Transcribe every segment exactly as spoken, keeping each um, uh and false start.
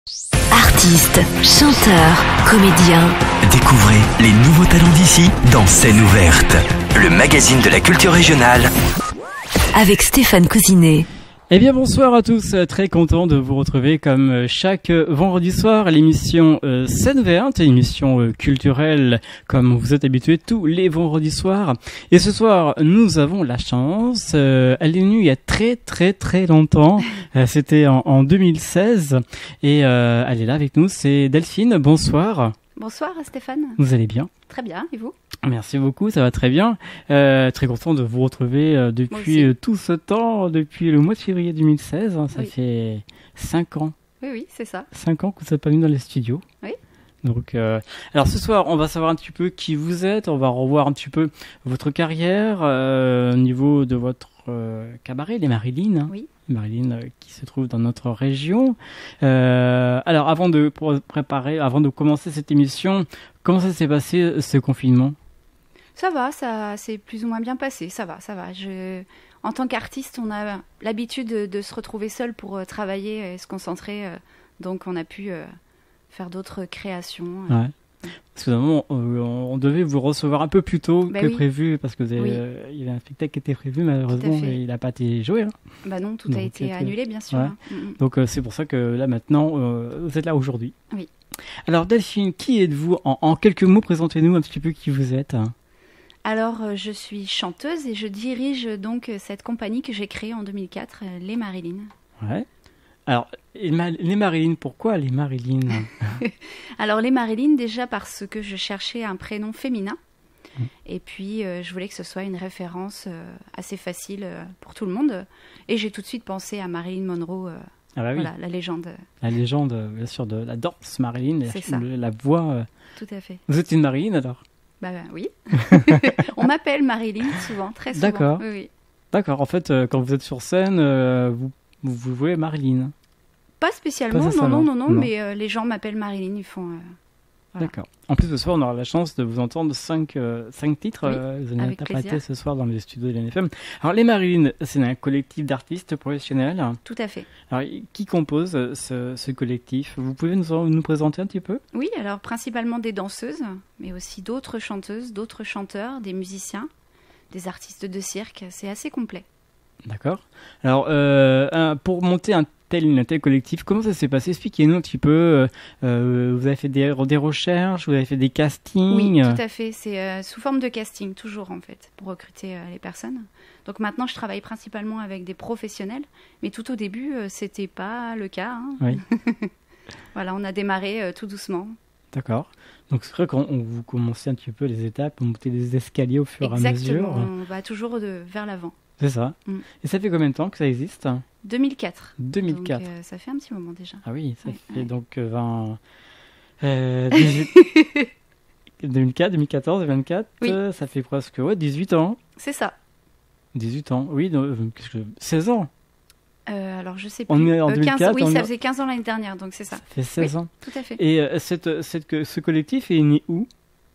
Artistes, chanteurs, comédiens. Découvrez les nouveaux talents d'ici dans Scène ouverte, le magazine de la culture régionale. Avec Stéphane Cousinet. Eh bien bonsoir à tous, très content de vous retrouver comme chaque vendredi soir à l'émission euh, Scène ouverte, émission euh, culturelle comme vous êtes habitués tous les vendredis soirs. Et ce soir nous avons la chance, euh, elle est venue il y a très très très longtemps, euh, c'était en, en deux mille seize et euh, elle est là avec nous, c'est Delphine, bonsoir. Bonsoir Stéphane. Vous allez bien? Très bien, et vous? Merci beaucoup, ça va très bien. Euh, très content de vous retrouver euh, depuis euh, tout ce temps, depuis le mois de février deux mille seize. Hein, ça oui. fait cinq ans. Oui, oui, c'est ça. cinq ans que vous n'êtes pas venu dans les studios. Oui. Donc, euh, alors ce soir, on va savoir un petit peu qui vous êtes. On va revoir un petit peu votre carrière euh, au niveau de votre euh, cabaret, les Marilyn. Hein. Oui. Marilyn euh, qui se trouve dans notre région. Euh, alors, avant de pour préparer, avant de commencer cette émission, comment ça s'est passé ce confinement? Ça va, ça s'est plus ou moins bien passé. Ça va, ça va. Je... En tant qu'artiste, on a l'habitude de, de se retrouver seul pour euh, travailler et se concentrer. Euh, donc, on a pu euh, faire d'autres créations. Euh. Ouais. Parce que normalement, on, on devait vous recevoir un peu plus tôt bah que oui. prévu, parce que vous avez, oui. euh, il y avait un spectacle qui était prévu, malheureusement, il n'a pas été joué. Hein. Bah non, tout Donc, a été c'était... annulé, bien sûr. Ouais. Hein. Mm-hmm. Donc, euh, c'est pour ça que là, maintenant, euh, vous êtes là aujourd'hui. Oui. Alors, Delphine, qui êtes-vous? en, en quelques mots, présentez-nous un petit peu qui vous êtes. Alors, euh, je suis chanteuse et je dirige donc cette compagnie que j'ai créée en deux mille quatre, euh, Les Marilyn. Ouais. Alors, les, Ma- les Marilyn, pourquoi les Marilyn? Alors, les Marilyn, déjà parce que je cherchais un prénom féminin. Mmh. Et puis, euh, je voulais que ce soit une référence euh, assez facile euh, pour tout le monde. Et j'ai tout de suite pensé à Marilyn Monroe, euh, ah bah oui. voilà, la légende. La légende, bien sûr, de la danse Marilyn, C'est la, ça. la voix. Euh... Tout à fait. Vous êtes une Marilyn, alors? Bah, bah oui. On m'appelle Marilyn souvent, très souvent. D'accord. Oui, oui. D'accord. En fait, euh, quand vous êtes sur scène, euh, vous, vous vous jouez Marilyn. Pas spécialement, Pas non, non, non, non, non, mais euh, les gens m'appellent Marilyn, ils font... Euh, voilà. D'accord. En plus, ce soir, on aura la chance de vous entendre cinq, euh, cinq titres. Oui, euh, vous allez avec interpréter plaisir. ce soir dans les studios de l'N F M. Alors, les Marilyn, c'est un collectif d'artistes professionnels. Tout à fait. Alors, qui compose ce, ce collectif? Vous pouvez nous, nous présenter un petit peu? Oui, alors principalement des danseuses, mais aussi d'autres chanteuses, d'autres chanteurs, des musiciens, des artistes de cirque. C'est assez complet. D'accord. Alors, euh, un, pour monter un tel, un tel collectif, comment ça s'est passé? Expliquez-nous un petit peu. Euh, vous avez fait des, des recherches, vous avez fait des castings? Oui, tout à fait. C'est euh, sous forme de casting, toujours en fait, pour recruter euh, les personnes. Donc maintenant, je travaille principalement avec des professionnels, mais tout au début, euh, c'était pas le cas. Hein. Oui. Voilà, on a démarré euh, tout doucement. D'accord. Donc c'est vrai qu'on on, vous commencez un petit peu les étapes, vous montez des escaliers au fur Exactement, et à mesure. on va toujours de, vers l'avant. C'est ça. Mm. Et ça fait combien de temps que ça existe? deux mille quatre. deux mille quatre. Donc, euh, ça fait un petit moment déjà. Ah oui, ça ouais, fait ouais. donc vingt... Euh, dix-huit... deux mille quatre, deux mille quatorze, vingt-quatre, Oui. euh, ça fait presque ouais, dix-huit ans. C'est ça. dix-huit ans, oui, donc, euh, qu'est-ce que... seize ans. Euh, alors je sais plus. On est en Euh, deux mille quatre. quinze, oui, on ça est... faisait quinze ans l'année dernière, donc c'est ça. Ça fait seize oui, ans. Tout à fait. Et euh, cette, cette, ce collectif est né où?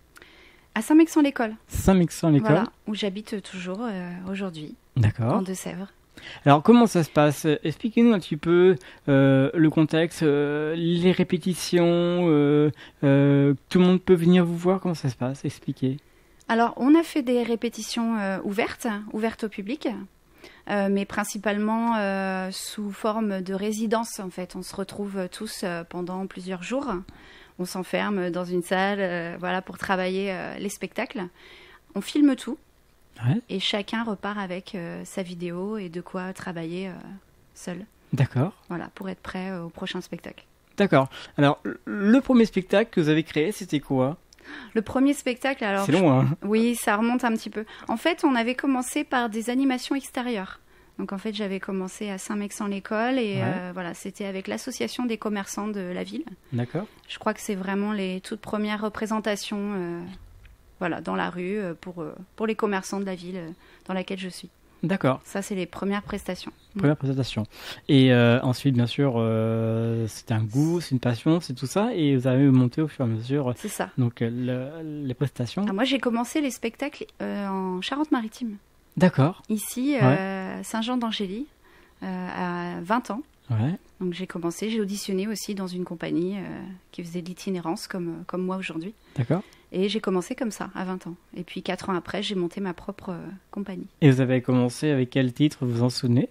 À Saint-Mexan-l'École. Saint-Mexan-l'École. Voilà, où j'habite toujours euh, aujourd'hui, en D'accord. Deux-Sèvres. Alors comment ça se passe? Expliquez-nous un petit peu euh, le contexte, euh, les répétitions, euh, euh, tout le monde peut venir vous voir, comment ça se passe? Expliquez. Alors, on a fait des répétitions euh, ouvertes, ouvertes au public, euh, mais principalement euh, sous forme de résidence, en fait. On se retrouve tous euh, pendant plusieurs jours. On s'enferme dans une salle euh, voilà, pour travailler euh, les spectacles. On filme tout. Ouais. Et chacun repart avec euh, sa vidéo et de quoi travailler euh, seul. D'accord. Voilà, pour être prêt euh, au prochain spectacle. D'accord. Alors, le premier spectacle que vous avez créé, c'était quoi? Le premier spectacle, alors... C'est long, hein? je... Oui, ça remonte un petit peu. En fait, on avait commencé par des animations extérieures. Donc, en fait, j'avais commencé à Saint-Mexan-l'École et Ouais. euh, voilà, c'était avec l'association des commerçants de la ville. D'accord. Je crois que c'est vraiment les toutes premières représentations euh, voilà, dans la rue euh, pour, euh, pour les commerçants de la ville euh, dans laquelle je suis. D'accord. Ça, c'est les premières prestations. Première présentation. Et euh, ensuite, bien sûr, euh, c'est un goût, c'est une passion, c'est tout ça. Et vous avez monté au fur et à mesure C'est ça. donc, euh, le- les prestations. Ah, moi, j'ai commencé les spectacles euh, en Charente-Maritime. D'accord. Ici, euh, Saint-Jean d'Angély, euh, à vingt ans. Ouais. Donc j'ai commencé, j'ai auditionné aussi dans une compagnie euh, qui faisait de l'itinérance comme, comme moi aujourd'hui. D'accord. Et j'ai commencé comme ça, à vingt ans. Et puis quatre ans après, j'ai monté ma propre euh, compagnie. Et vous avez commencé avec quel titre, vous vous en souvenez?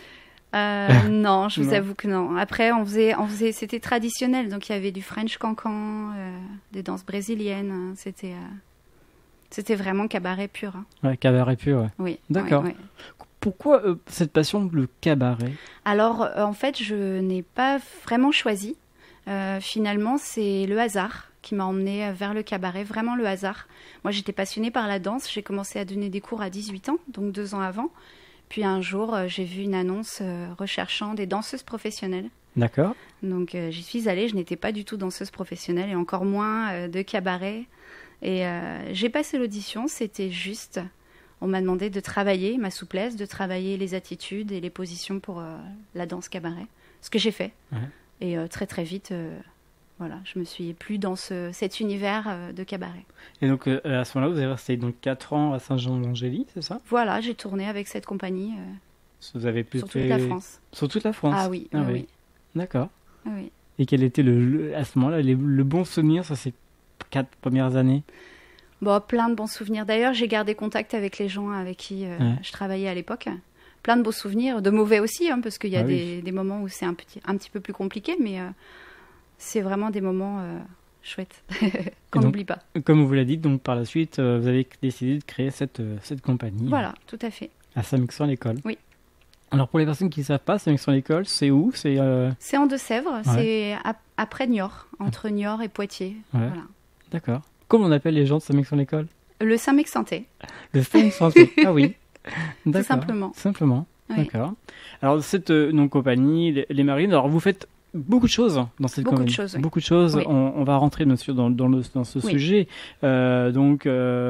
Euh, non, je vous Non. avoue que non. Après, on faisait, on faisait, c'était traditionnel, donc il y avait du French cancan, euh, des danses brésiliennes. hein. C'était, euh, c'était vraiment cabaret pur. hein. Ouais, cabaret pur, ouais. Oui. D'accord. ouais, ouais. Pourquoi euh, cette passion pour le cabaret? Alors, euh, en fait, je n'ai pas vraiment choisi. Euh, finalement, c'est le hasard qui m'a emmenée vers le cabaret, vraiment le hasard. Moi, j'étais passionnée par la danse. J'ai commencé à donner des cours à dix-huit ans, donc deux ans avant. Puis un jour, euh, j'ai vu une annonce euh, recherchant des danseuses professionnelles. D'accord. Donc, euh, j'y suis allée. Je n'étais pas du tout danseuse professionnelle et encore moins euh, de cabaret. Et euh, j'ai passé l'audition. C'était juste... On m'a demandé de travailler ma souplesse, de travailler les attitudes et les positions pour euh, la danse cabaret. Ce que j'ai fait. Ouais. Et euh, très très vite, euh, voilà, je me suis plu dans ce, cet univers euh, de cabaret. Et donc, euh, à ce moment-là, vous avez resté donc quatre ans à Saint-Jean-d'Angély, c'est ça? Voilà, j'ai tourné avec cette compagnie euh, Vous avez pu sur toute fait- la France. Sur toute la France? Ah oui, Ah oui, oui. oui. D'accord. Ah oui. Et quel était le, le- à ce moment-là les- le bon souvenir sur ces quatre premières années? Bon, plein de bons souvenirs. D'ailleurs, j'ai gardé contact avec les gens avec qui euh, Ouais. je travaillais à l'époque. Plein de beaux souvenirs, de mauvais aussi, hein, parce qu'il y a Ah oui. des, des moments où c'est un petit, un petit peu plus compliqué, mais euh, c'est vraiment des moments euh, chouettes qu'on donc- n'oublie pas. Comme vous l'avez dit, donc par la suite, euh, vous avez décidé de créer cette, euh, cette compagnie Voilà, tout à fait. à Saint-Mexan-l'École. Oui. Alors pour les personnes qui ne savent pas, Saint-Mexan-l'École, c'est où? C'est euh, C'est en Deux-Sèvres, c'est ap- après Niort, entre Niort et Poitiers. Ouais. Voilà. D'accord. Comment on appelle les gens de Saint-Mexan-l'École? Le Saint-Mexantais. Le Saint-Mexan-l'École. Ah oui. D'accord. simplement. Simplement. Oui. D'accord. Alors cette euh, donc, compagnie, les, les Marines, alors vous faites beaucoup de choses dans cette Beaucoup de compagnie. choses, oui. Beaucoup de choses. Oui. On, on va rentrer bien sûr dans, dans, le, dans ce Oui. sujet. Euh, donc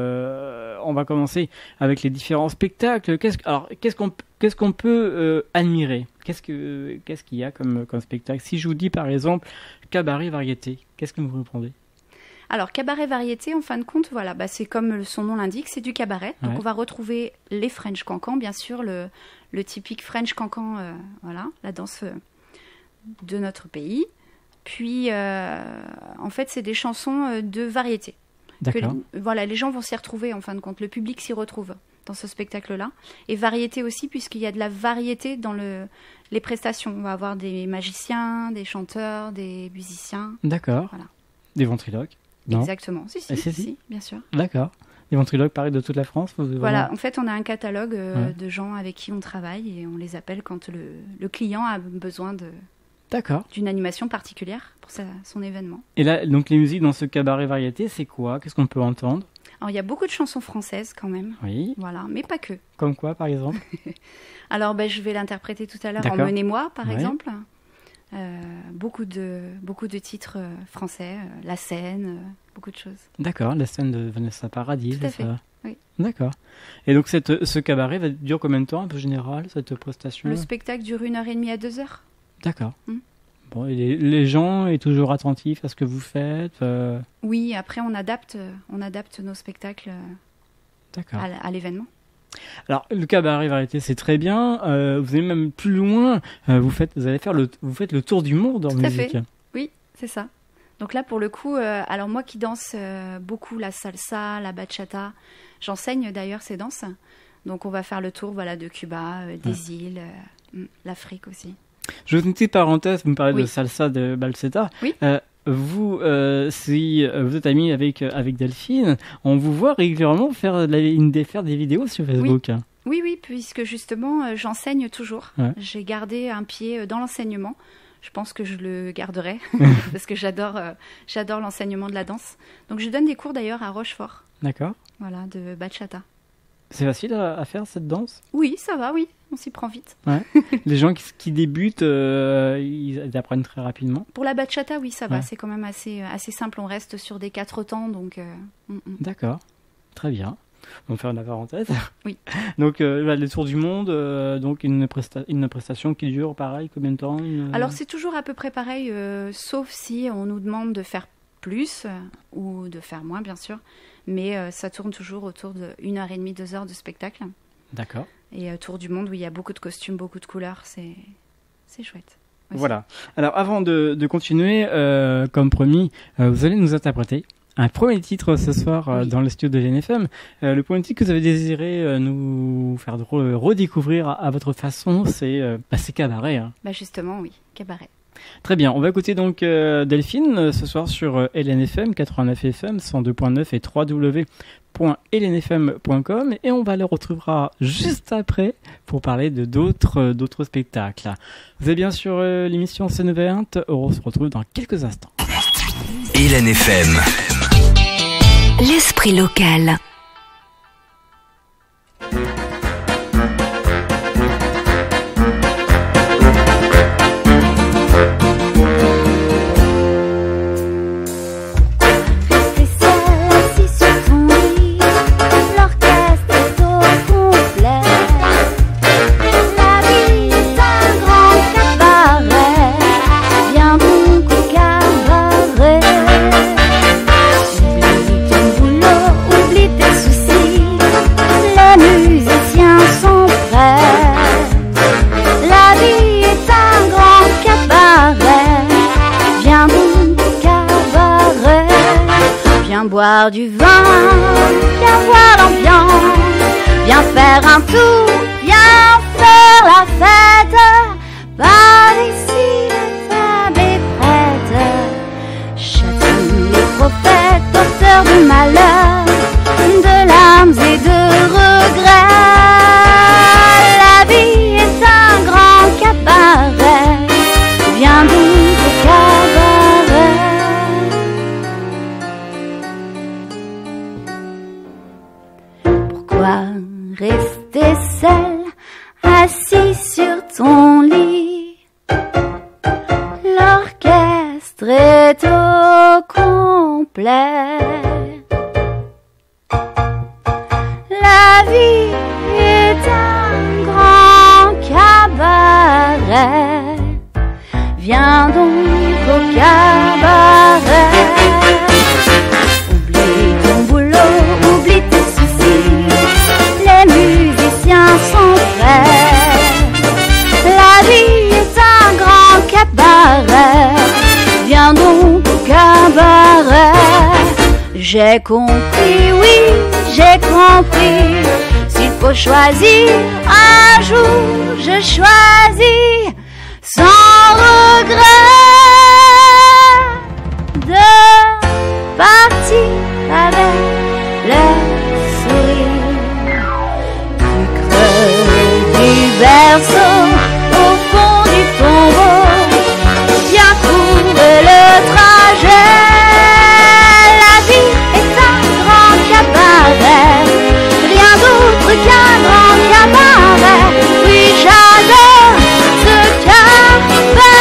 euh, on va commencer avec les différents spectacles. Qu'est-ce, que- alors qu'est-ce qu'on qu'est-ce qu'on peut euh, admirer? Qu'est-ce que qu'est-ce qu'il y a comme comme spectacle? Si je vous dis par exemple cabaret variété, qu'est-ce que vous répondez? Alors, cabaret variété, en fin de compte, voilà, bah, c'est comme le- son nom l'indique, c'est du cabaret. Donc, Ouais. on va retrouver les French cancans, bien sûr, le, le typique French cancan, euh, voilà, la danse euh, de notre pays. Puis, euh, en fait, c'est des chansons euh, de variété. Que, D'accord. voilà, les gens vont s'y retrouver, en fin de compte. Le public s'y retrouve dans ce spectacle-là. Et variété aussi, puisqu'il y a de la variété dans le, les prestations. On va avoir des magiciens, des chanteurs, des musiciens. D'accord. Voilà. Des ventriloques. Non. Exactement. Si, si, Ah, si, si, si. bien sûr. D'accord. Des ventriloques pareil de toute la France. Vous- Voilà, vraiment- en fait, on a un catalogue euh, Ouais. de gens avec qui on travaille et on les appelle quand le, le client a besoin de, D'accord. d'une animation particulière pour sa- son événement. Et là, donc les musiques dans ce cabaret variété, c'est quoi? Qu'est-ce qu'on peut entendre? Alors, il y a beaucoup de chansons françaises quand même, Oui. voilà, mais pas que. Comme quoi, par exemple? Alors, ben, je vais l'interpréter tout à l'heure en D'accord. Menez-moi, par Ouais. exemple. Euh, beaucoup, de, beaucoup de titres euh, français, euh, La Seine, euh, beaucoup de choses. D'accord, la scène de Vanessa Paradis, Tout à c'est fait, ça? oui. D'accord. Et donc cette, ce cabaret va dure combien de temps, un peu général, cette prestation? Le spectacle dure une heure et demie à deux heures. D'accord. Mm. Bon, et les, les gens sont toujours attentifs à ce que vous faites euh, Oui, après, on adapte, euh, on adapte nos spectacles euh, D'accord. à, l- à l'événement. Alors, le cabaret variété, c'est très bien. Euh, vous allez même plus loin. Euh, vous, faites, vous allez faire le, vous faites le tour du monde en Tout à musique. fait. Oui, c'est ça. Donc là, pour le coup, euh, alors moi qui danse euh, beaucoup la salsa, la bachata, j'enseigne d'ailleurs ces danses. Donc on va faire le tour voilà, de Cuba, euh, des îles, euh, mm, l'Afrique aussi. Je vous fais une petite parenthèse, vous me parlez Oui. de salsa de Balseta. Oui. Euh, vous, euh, si euh, vous êtes ami avec, euh, avec Delphine, on vous voit régulièrement faire, de la- une, des- faire des vidéos sur Facebook. Oui, oui, puisque justement, euh, j'enseigne toujours. Ouais. J'ai gardé un pied euh, dans l'enseignement. Je pense que je le garderai parce que j'adore, euh, j'adore l'enseignement de la danse. Donc je donne des cours d'ailleurs à Rochefort, D'accord. voilà, de bachata. C'est facile à, à faire cette danse. Oui, ça va, oui, on s'y prend vite. Les gens qui, qui débutent, euh, ils, ils apprennent très rapidement. Pour la bachata, oui, ça va, Ouais. c'est quand même assez, assez simple. On reste sur des quatre temps, donc. euh, mm, mm. D'accord. Très bien. On va faire la parenthèse. Oui. Donc, euh, là, le tour du monde, euh, donc une, presta- une prestation qui dure pareil, combien de temps? une- Alors c'est toujours à peu près pareil, euh, sauf si on nous demande de faire plus euh, ou de faire moins, bien sûr. Mais euh, ça tourne toujours autour de une heure et demie, deux heures de spectacle. D'accord. Et euh, tour du monde où il y a beaucoup de costumes, beaucoup de couleurs, c'est c'est chouette. aussi. Voilà. Alors avant de, de continuer, euh, comme promis, euh, vous allez nous interpréter un premier titre ce soir euh, Oui. dans le studio de l'N F M. Euh, le premier titre que vous avez désiré euh, nous faire re- redécouvrir à, à votre façon, c'est euh, bah, c'est Cabaret. Hein. Bah justement, oui, Cabaret. Très bien, on va écouter donc euh, Delphine euh, ce soir sur euh, L N F M quatre-vingt-neuf F M cent deux point neuf et w w w point l n f m point com et on va le retrouvera juste après pour parler de d'autres euh, d'autres spectacles. Vous êtes bien sur euh, l'émission Scène Ouverte, on se retrouve dans quelques instants. L N F M. L'esprit local. Rester seul assis sur ton lit, l'orchestre est au complet. La vie est un grand cabaret, viens donc au cabaret. Oublie ton boulot, oublie tes soucis, les musiciens sont prêts. La vie est un grand cabaret, viens donc au cabaret. Viens boire du vin, viens voir l'ambiance, viens faire un tour, viens faire la fête. Par ici, la table est prête. Châtiment les prophètes, porteurs de malheur, de larmes et de regrets. La vie est un grand cabaret, viens donc au cabaret. Pourquoi rester seul, assis sur ton lit? L'orchestre est au complet. La vie est un grand cabaret, viens donc au cabaret. Oublie ton boulot, oublie tes soucis, les musiciens sont prêts. La vie est un grand cabaret, viens donc au cabaret. J'ai compris, oui, j'ai compris, s'il faut choisir un jour, je choisis sans regret de partir avec le sourire du creux du berceau au fond du tombeau. Viens couvrir le trajet. La vie est un grand cabaret, rien d'autre qu'un grand cabaret. Oui, j'adore ce cabaret.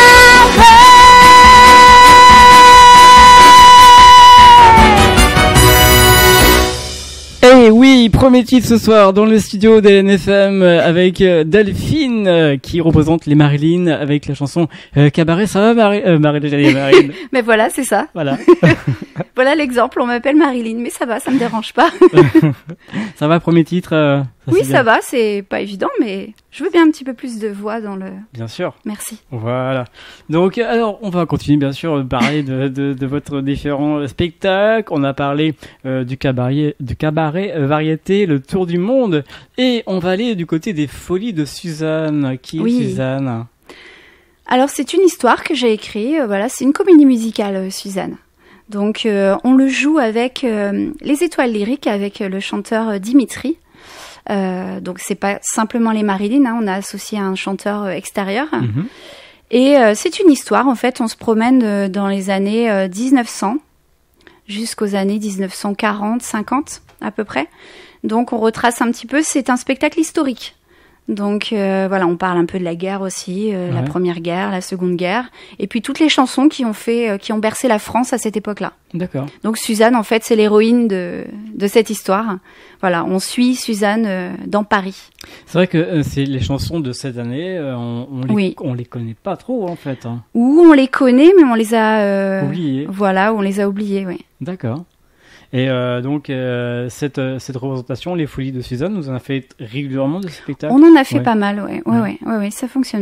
Et oui, premier titre ce soir dans le studio de L N F M avec euh, Delphine euh, qui représente les Marilyn avec la chanson euh, Cabaret. Ça va Marie euh, Marilyn, j'allais dire Marilyn. Mais voilà, c'est ça. Voilà. Voilà l'exemple, on m'appelle Marilyn, mais ça va, ça me dérange pas. Ça va, premier titre euh, ça, Oui, c'est bien. ça va, c'est pas évident, mais je veux bien un petit peu plus de voix dans le... Bien sûr. Merci. Voilà. Donc, alors, on va continuer, bien sûr, de parler de, de, de votre différents spectacles. On a parlé euh, du cabaret, du cabaret euh, variété, le tour du monde. Et on va aller du côté des folies de Suzanne. Qui est Oui. Suzanne? Alors, c'est une histoire que j'ai écrite, euh, voilà, c'est une comédie musicale, euh, Suzanne. Donc, euh, on le joue avec euh, les étoiles lyriques, avec euh, le chanteur euh, Dimitri. Euh, donc, c'est pas simplement les Marilyn, hein, on a associé un chanteur euh, extérieur. Mhm. Et euh, c'est une histoire, en fait, on se promène euh, dans les années euh, dix-neuf cents jusqu'aux années dix-neuf cent quarante, cinquante à peu près. Donc on retrace un petit peu, c'est un spectacle historique. Donc euh, voilà, on parle un peu de la guerre aussi, euh, Ouais. la première guerre, la seconde guerre, et puis toutes les chansons qui ont fait, euh, qui ont bercé la France à cette époque-là. D'accord. Donc Suzanne, en fait, c'est l'héroïne de, de cette histoire. Voilà, on suit Suzanne euh, dans Paris. C'est vrai que euh, c'est les chansons de cette année, euh, on, on, les, Oui. on les connaît pas trop en fait. Hein. Où on les connaît, mais on les a... euh, Oubliées. Voilà, on les a oubliées, oui. D'accord. Et euh, donc euh, cette euh, cette représentation, les folies de Suzanne, nous en a fait régulièrement de spectacles. On en a fait Ouais. pas mal, ouais. Ouais, Ouais. ouais, ouais, ouais, ça fonctionne bien.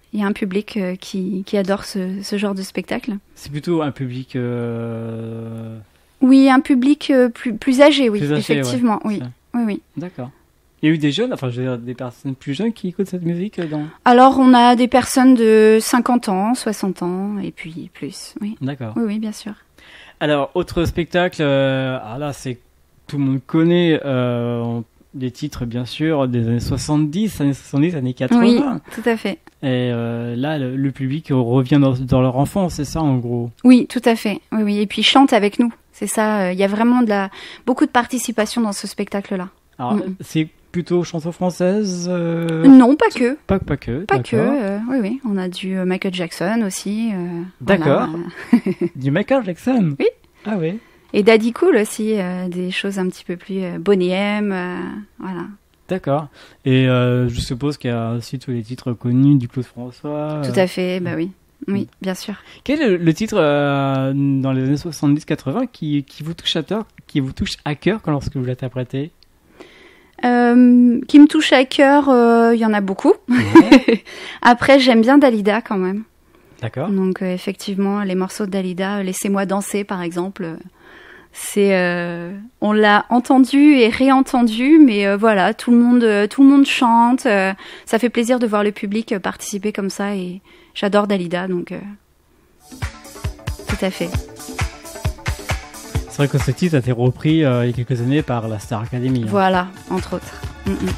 il y a un public euh, qui, qui adore ce, ce genre de spectacle. C'est plutôt un public... Euh... Oui, un public euh, plus, plus âgé, oui, Plus âgé, effectivement, ouais. oui. Ça. oui, oui. D'accord. Il y a eu des jeunes, enfin je veux dire des personnes plus jeunes qui écoutent cette musique dans... Alors, on a des personnes de cinquante ans, soixante ans, et puis plus, oui. D'accord. Oui, oui, bien sûr. Alors, autre spectacle, euh, ah là, c'est tout le monde connaît euh, des titres, bien sûr, des années soixante-dix, années soixante-dix, années quatre-vingts. Oui, tout à fait. Et euh, là, le, le public revient dans, dans leur enfance, c'est ça, en gros. Oui, tout à fait. Oui, oui. Et puis, ils chantent avec nous. C'est ça. Il y a vraiment de la... beaucoup de participation dans ce spectacle-là. Alors, Mm. c'est plutôt chanson française euh... Non, pas que. Pas, pas que, Pas que. d'accord. euh, oui, oui. On a du euh, Michael Jackson aussi. euh, D'accord. voilà. Du Michael Jackson. Oui. Ah oui. Et Daddy Cool aussi. euh, des choses un petit peu plus euh, Boney M. euh, voilà. D'accord. Et euh, je suppose qu'il y a aussi tous les titres connus du Claude François. Tout euh. à fait. Bah oui. Oui, bien sûr. Quel est le, le titre euh, dans les années soixante-dix quatre-vingts qui, qui vous touche à cœur, qui vous touche à cœur quand lorsque vous l'interprétez? Euh, qui me touche à cœur, euh, il y en a beaucoup. Ouais. Après, j'aime bien Dalida quand même. D'accord. Donc euh, effectivement, les morceaux de Dalida, euh, Laissez-moi danser par exemple, euh, c'est, euh, on l'a entendu et réentendu, mais euh, voilà, tout le monde, euh, tout le monde chante. euh, ça fait plaisir de voir le public euh, participer comme ça et j'adore Dalida, donc euh, tout à fait. C'est vrai que ce titre a été repris euh, il y a quelques années par la Star Academy. hein. Voilà, entre autres. Mm, mm.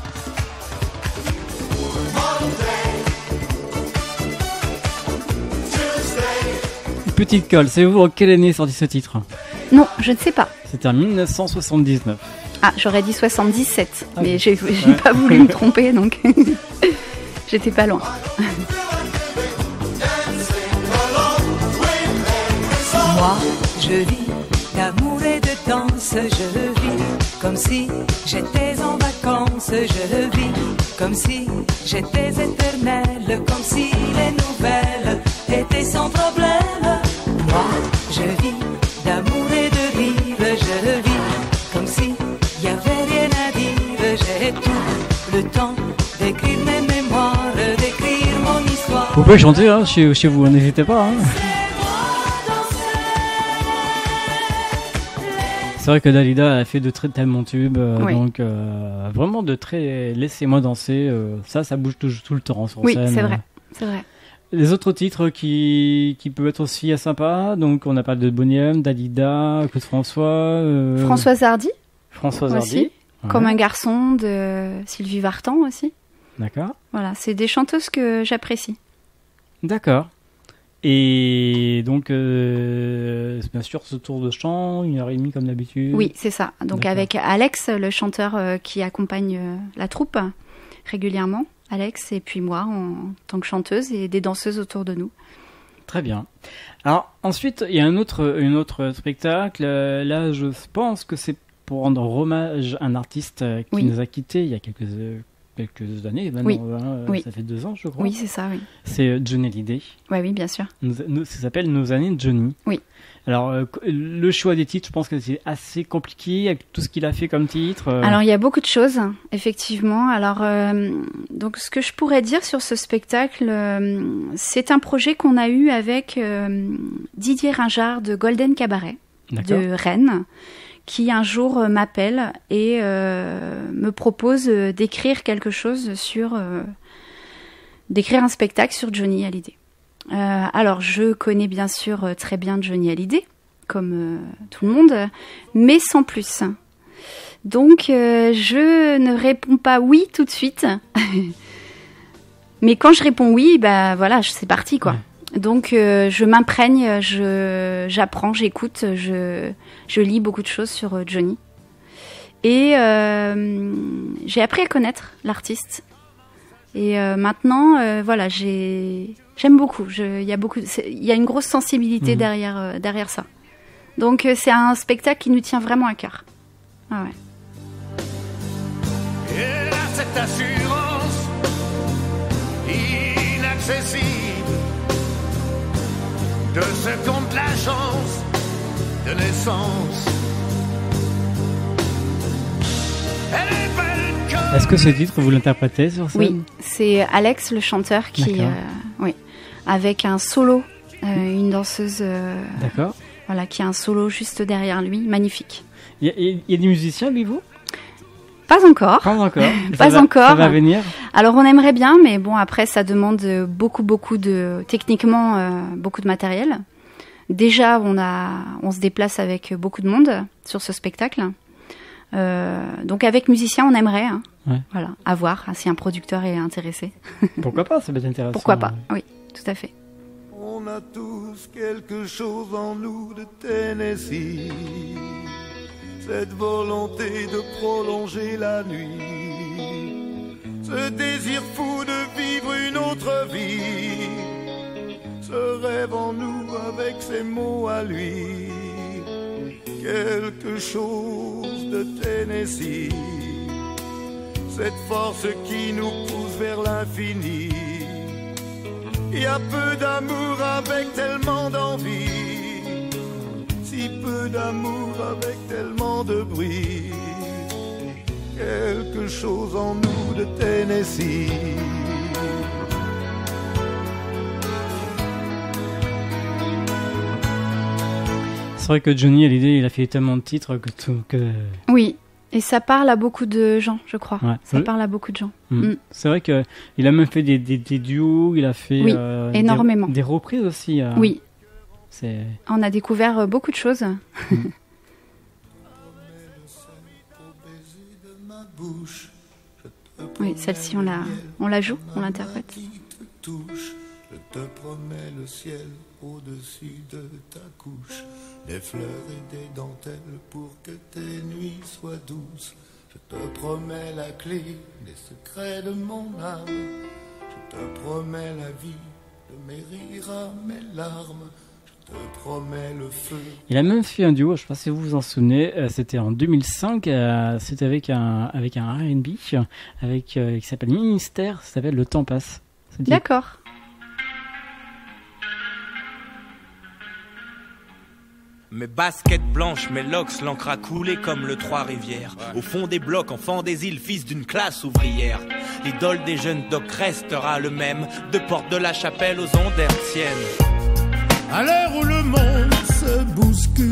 Petite colle, savez-vous en quelle année est sorti ce titre? Non, je ne sais pas. C'était en mille neuf cent soixante-dix-neuf. Ah, j'aurais dit soixante-dix-sept, Ah mais oui. j'ai, j'ai Ouais. pas voulu me tromper, donc j'étais pas loin. Moi, je vis d'amour et de danse, je vis comme si j'étais en vacances, je vis comme si j'étais éternelle, comme si les nouvelles étaient sans problème. Moi, je vis d'amour et de rire, je vis comme si y avait rien à dire, j'ai tout le temps d'écrire mes mémoires, d'écrire mon histoire. Vous pouvez chanter hein, chez, chez vous, n'hésitez pas. Hein. C'est vrai que Dalida a fait de très tellement tubes, euh, Oui. donc euh, vraiment de très laissez-moi danser. euh, ça, ça bouge tout, tout le temps sur Oui, scène. c'est vrai, c'est vrai. Les autres titres qui, qui peuvent être aussi sympas, donc on a parlé de Boney M, Dalida, Claude François. euh, Françoise Hardy, Françoise aussi. Hardy. Ouais. Comme un garçon de Sylvie Vartan aussi. D'accord. Voilà, c'est des chanteuses que j'apprécie. D'accord. Et donc, euh, bien sûr, ce tour de chant, une heure et demie comme d'habitude. Oui, c'est ça. Donc D'accord. avec Alex, le chanteur euh, qui accompagne euh, la troupe régulièrement, Alex, et puis moi en tant que chanteuse et des danseuses autour de nous. Très bien. Alors, ensuite, il y a un autre, un autre spectacle. Euh, Là, je pense que c'est pour rendre hommage à un artiste euh, qui Oui. nous a quittés il y a quelques, euh, quelques années. Maintenant, Oui. hein, euh, Oui. Ça fait deux ans, je crois. Oui, c'est ça, oui. C'est euh, Johnny Hallyday. Ouais, oui, bien sûr. Nous, nous- ça s'appelle Nos années de Johnny. Oui. Alors, euh, le choix des titres, je pense que c'est assez compliqué avec tout ce qu'il a fait comme titre. euh. Alors il y a beaucoup de choses, effectivement. Alors euh, donc ce que je pourrais dire sur ce spectacle, euh, c'est un projet qu'on a eu avec euh, Didier Ringard de Golden Cabaret D'accord. de Rennes, qui un jour euh, m'appelle et euh, me propose euh, d'écrire quelque chose sur, euh, d'écrire un spectacle sur Johnny Hallyday. Euh, alors je connais bien sûr euh, très bien Johnny Hallyday, comme euh, tout le monde, mais sans plus. Donc, euh, je ne réponds pas oui tout de suite. Mais quand je réponds oui, bah voilà, je- c'est parti quoi. Donc, euh, je m'imprègne, je, j'apprends, j'écoute, je, je lis beaucoup de choses sur euh, Johnny. Et euh, j'ai appris à connaître l'artiste. Et euh, maintenant, euh, voilà, j'ai, j'aime beaucoup. Je- Il y a beaucoup, c'est- il y a une grosse sensibilité Mhm. derrière, euh, derrière ça. Donc, euh, c'est un spectacle qui nous tient vraiment à cœur. Ah ouais. Elle a cette assurance inaccessible de ce compte la chance de naissance. Elle est belle comme Est-ce que ce titre, vous l'interprétez sur scène? Oui, c'est Alex, le chanteur, qui, euh, oui, avec un solo, euh, une danseuse, euh, D'accord. Voilà, qui a un solo juste derrière lui, magnifique. Il y, y, y a des musiciens, lui, vous? Pas encore. Pas encore. Pas va, encore. Ça va venir. Alors on aimerait bien, mais bon après ça demande beaucoup, beaucoup de, techniquement, euh, beaucoup de matériel. Déjà, on a, on se déplace avec beaucoup de monde sur ce spectacle. Euh, donc avec musiciens, on aimerait. Hein. Ouais. Voilà, à voir hein, si un producteur est intéressé. Pourquoi pas, ça peut être intéressant. Pourquoi pas, oui, tout à fait. On a tous quelque chose en nous de Tennessee, cette volonté de prolonger la nuit, ce désir fou de vivre une autre vie, ce rêve en nous avec ses mots à lui, quelque chose de Tennessee, cette force qui nous pousse vers l'infini. Il y a peu d'amour avec tellement d'envie, si peu d'amour avec tellement de bruit, quelque chose en nous de Tennessee. C'est vrai que Johnny Hallyday, il a fait tellement de titres que tout... Que... Oui. Et ça parle à beaucoup de gens, je crois. Ouais. Ça Oui. parle à beaucoup de gens. Mmh. Mm. C'est vrai qu'il a même fait des, des, des duos, il a fait Oui, euh, énormément. Des, des reprises aussi. Euh, Oui. C'est... On a découvert euh, beaucoup de choses. Mmh. Oui, celle-ci, on la, on la joue, on l'interprète. Je te promets le ciel au-dessus de ta couche, des fleurs et des dentelles pour que tes nuits soient douces. Je te promets la clé des secrets de mon âme. Je te promets la vie de mes rires à mes larmes. Je te promets le feu. Il a même fait un duo, je ne sais pas si vous vous en souvenez, euh, c'était en deux mille cinq, euh, c'était avec un, avec un R and B avec, euh, qui s'appelle Ministère, ça s'appelle Le Temps Passe. Ça dit... D'accord. Mes baskets blanches, mes locks, l'encre a coulé comme le Trois-Rivières. Au fond des blocs, enfant des îles, fils d'une classe ouvrière. L'idole des jeunes docs restera le même, de Porte de la Chapelle aux ondes hertziennes. À l'heure où le monde se bouscule,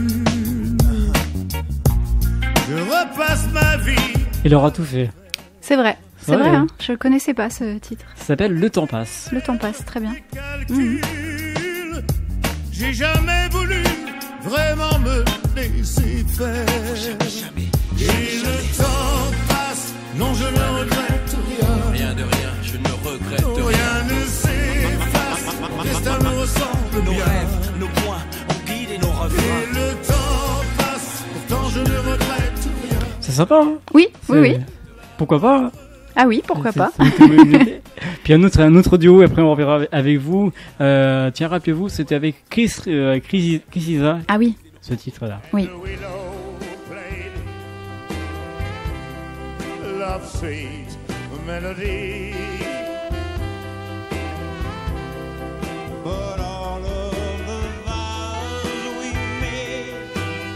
je repasse ma vie. Il aura tout fait. C'est vrai, c'est Ouais, vrai, ouais. hein. Je ne connaissais pas ce titre. Ça s'appelle Le Temps Passe. Le temps passe, très bien. Calcul, j'ai jamais voulu vraiment me laisser faire. Et le temps passe, non je ne regrette rien. Rien de rien, je ne regrette Oh, rien. rien ne s'efface, destin me ressemble Nos bien. rêves, nos points, ont guidé nos Et refrains. le temps passe, pourtant je ne regrette rien. C'est sympa, hein? Oui, C'est- oui, oui. Pourquoi pas? Ah oui, pourquoi C'est- pas. c'est une très bonne idée. Puis un autre, un autre duo, après on reverra avec- avec vous. Euh, tiens, rappelez-vous, c'était avec Chris, euh, Chris, Chris Isa, Ah oui, ce titre-là. oui. The willow played love sweet melody. But all of the vows we made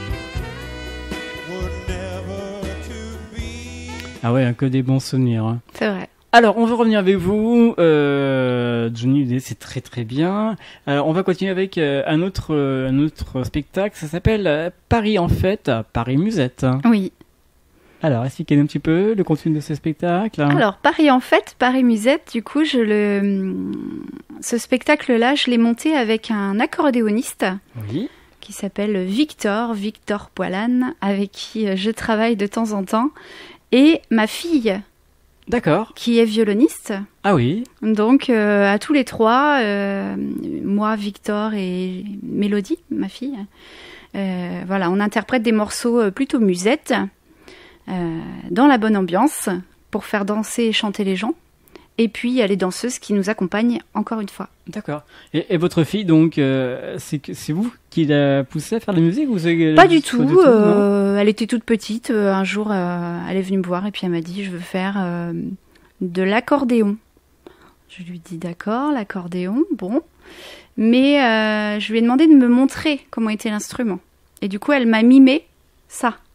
were never to be. Ah ouais, hein, que des bons souvenirs. Hein. C'est vrai. Alors, on va revenir avec vous. Euh, Johnny Hallyday, c'est très très bien. Euh, on va continuer avec euh, un autre euh, un autre spectacle. Ça s'appelle euh, Paris en fête, Paris Musette. Oui. Alors, expliquez-nous un petit peu le contenu de ce spectacle. Alors, Paris en fête, Paris Musette, du coup, je le... ce spectacle-là, je l'ai monté avec un accordéoniste Oui. qui s'appelle Victor, Victor Poilane, avec qui euh, je travaille de temps en temps, et ma fille, D'accord. qui est violoniste. Ah oui. Donc, euh, à tous les trois, euh, moi, Victor et Mélodie, ma fille, euh, voilà, on interprète des morceaux euh, plutôt musettes, euh, dans la bonne ambiance, pour faire danser et chanter les gens. Et puis, il y a les danseuses qui nous accompagnent encore une fois. D'accord. Et, et votre fille, donc, euh, c'est que- c'est vous qui l'a poussée à faire de la musique ou c'est Pas du pas tout, non euh, elle était toute petite. euh, un jour, euh, elle est venue me voir et puis elle m'a dit, je veux faire euh, de l'accordéon. Je lui dis, d'accord, l'accordéon, bon. Mais euh, je lui ai demandé de me montrer comment était l'instrument. Et du coup, elle m'a mimé ça.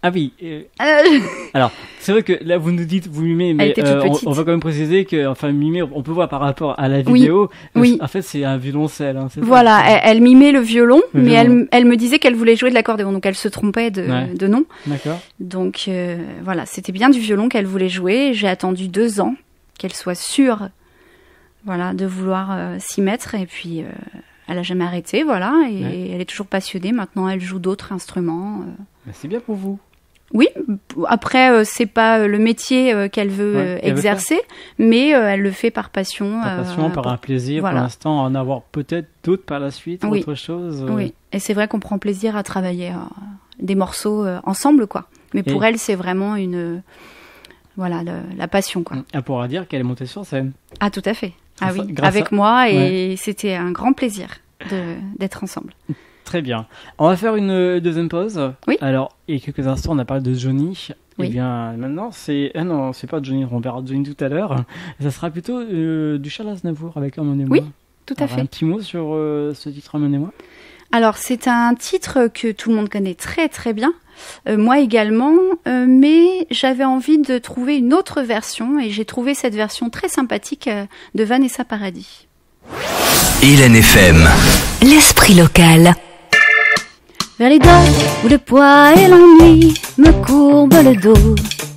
Ah oui. Euh... Euh, Alors, c'est vrai que là, vous nous dites, vous mimez, mais était euh, toute on, petite. on va quand même préciser que, enfin, mimer, on peut voir par rapport à la Oui, vidéo. euh, oui. En fait, c'est un violoncelle. Hein, c'est ça Voilà, elle, elle mimait le violon, Le mais violon. elle, elle me disait qu'elle voulait jouer de l'accordéon, donc elle se trompait de, Ouais. de nom. D'accord. Donc euh, voilà, c'était bien du violon qu'elle voulait jouer. J'ai attendu deux ans qu'elle soit sûre, voilà, de vouloir euh, s'y mettre, et puis euh, elle a jamais arrêté, voilà, et Ouais. elle est toujours passionnée. Maintenant, elle joue d'autres instruments. euh. Bah, c'est bien pour vous. Oui, après euh, c'est pas euh, le métier euh, qu'elle veut Ouais, euh, qu'elle veut exercer, mais euh, elle le fait par passion. Par euh, passion, par pour- un plaisir, voilà. pour l'instant, en avoir peut-être d'autres par la suite, Oui. autre chose. euh, Oui, et c'est vrai qu'on prend plaisir à travailler euh, des morceaux euh, ensemble, quoi. Mais pour Et- elle, c'est vraiment une, euh, voilà, le- la passion, quoi. Elle pourra dire qu'elle est montée sur scène. Ah, tout à fait. Ah Grâce à- oui, grâce avec à- moi, et c'était un grand plaisir de d'être ensemble. Très bien. On va faire une euh, deuxième pause. Oui. Alors, il y a quelques instants, on a parlé de Johnny. Oui. Eh bien, maintenant, c'est... Ah non, c'est pas Johnny, on verra Johnny tout à l'heure. Ça sera plutôt euh, du Charles Aznavour avec Emmenez-moi. Oui, tout à Alors, fait. Un petit mot sur euh, ce titre Emmenez-moi. Alors, c'est un titre que tout le monde connaît très très bien, euh, moi également, euh, mais j'avais envie de trouver une autre version, et j'ai trouvé cette version très sympathique euh, de Vanessa Paradis. Hélène F M. L'esprit local. Vers les docks où le poids et l'ennui me courbent le dos.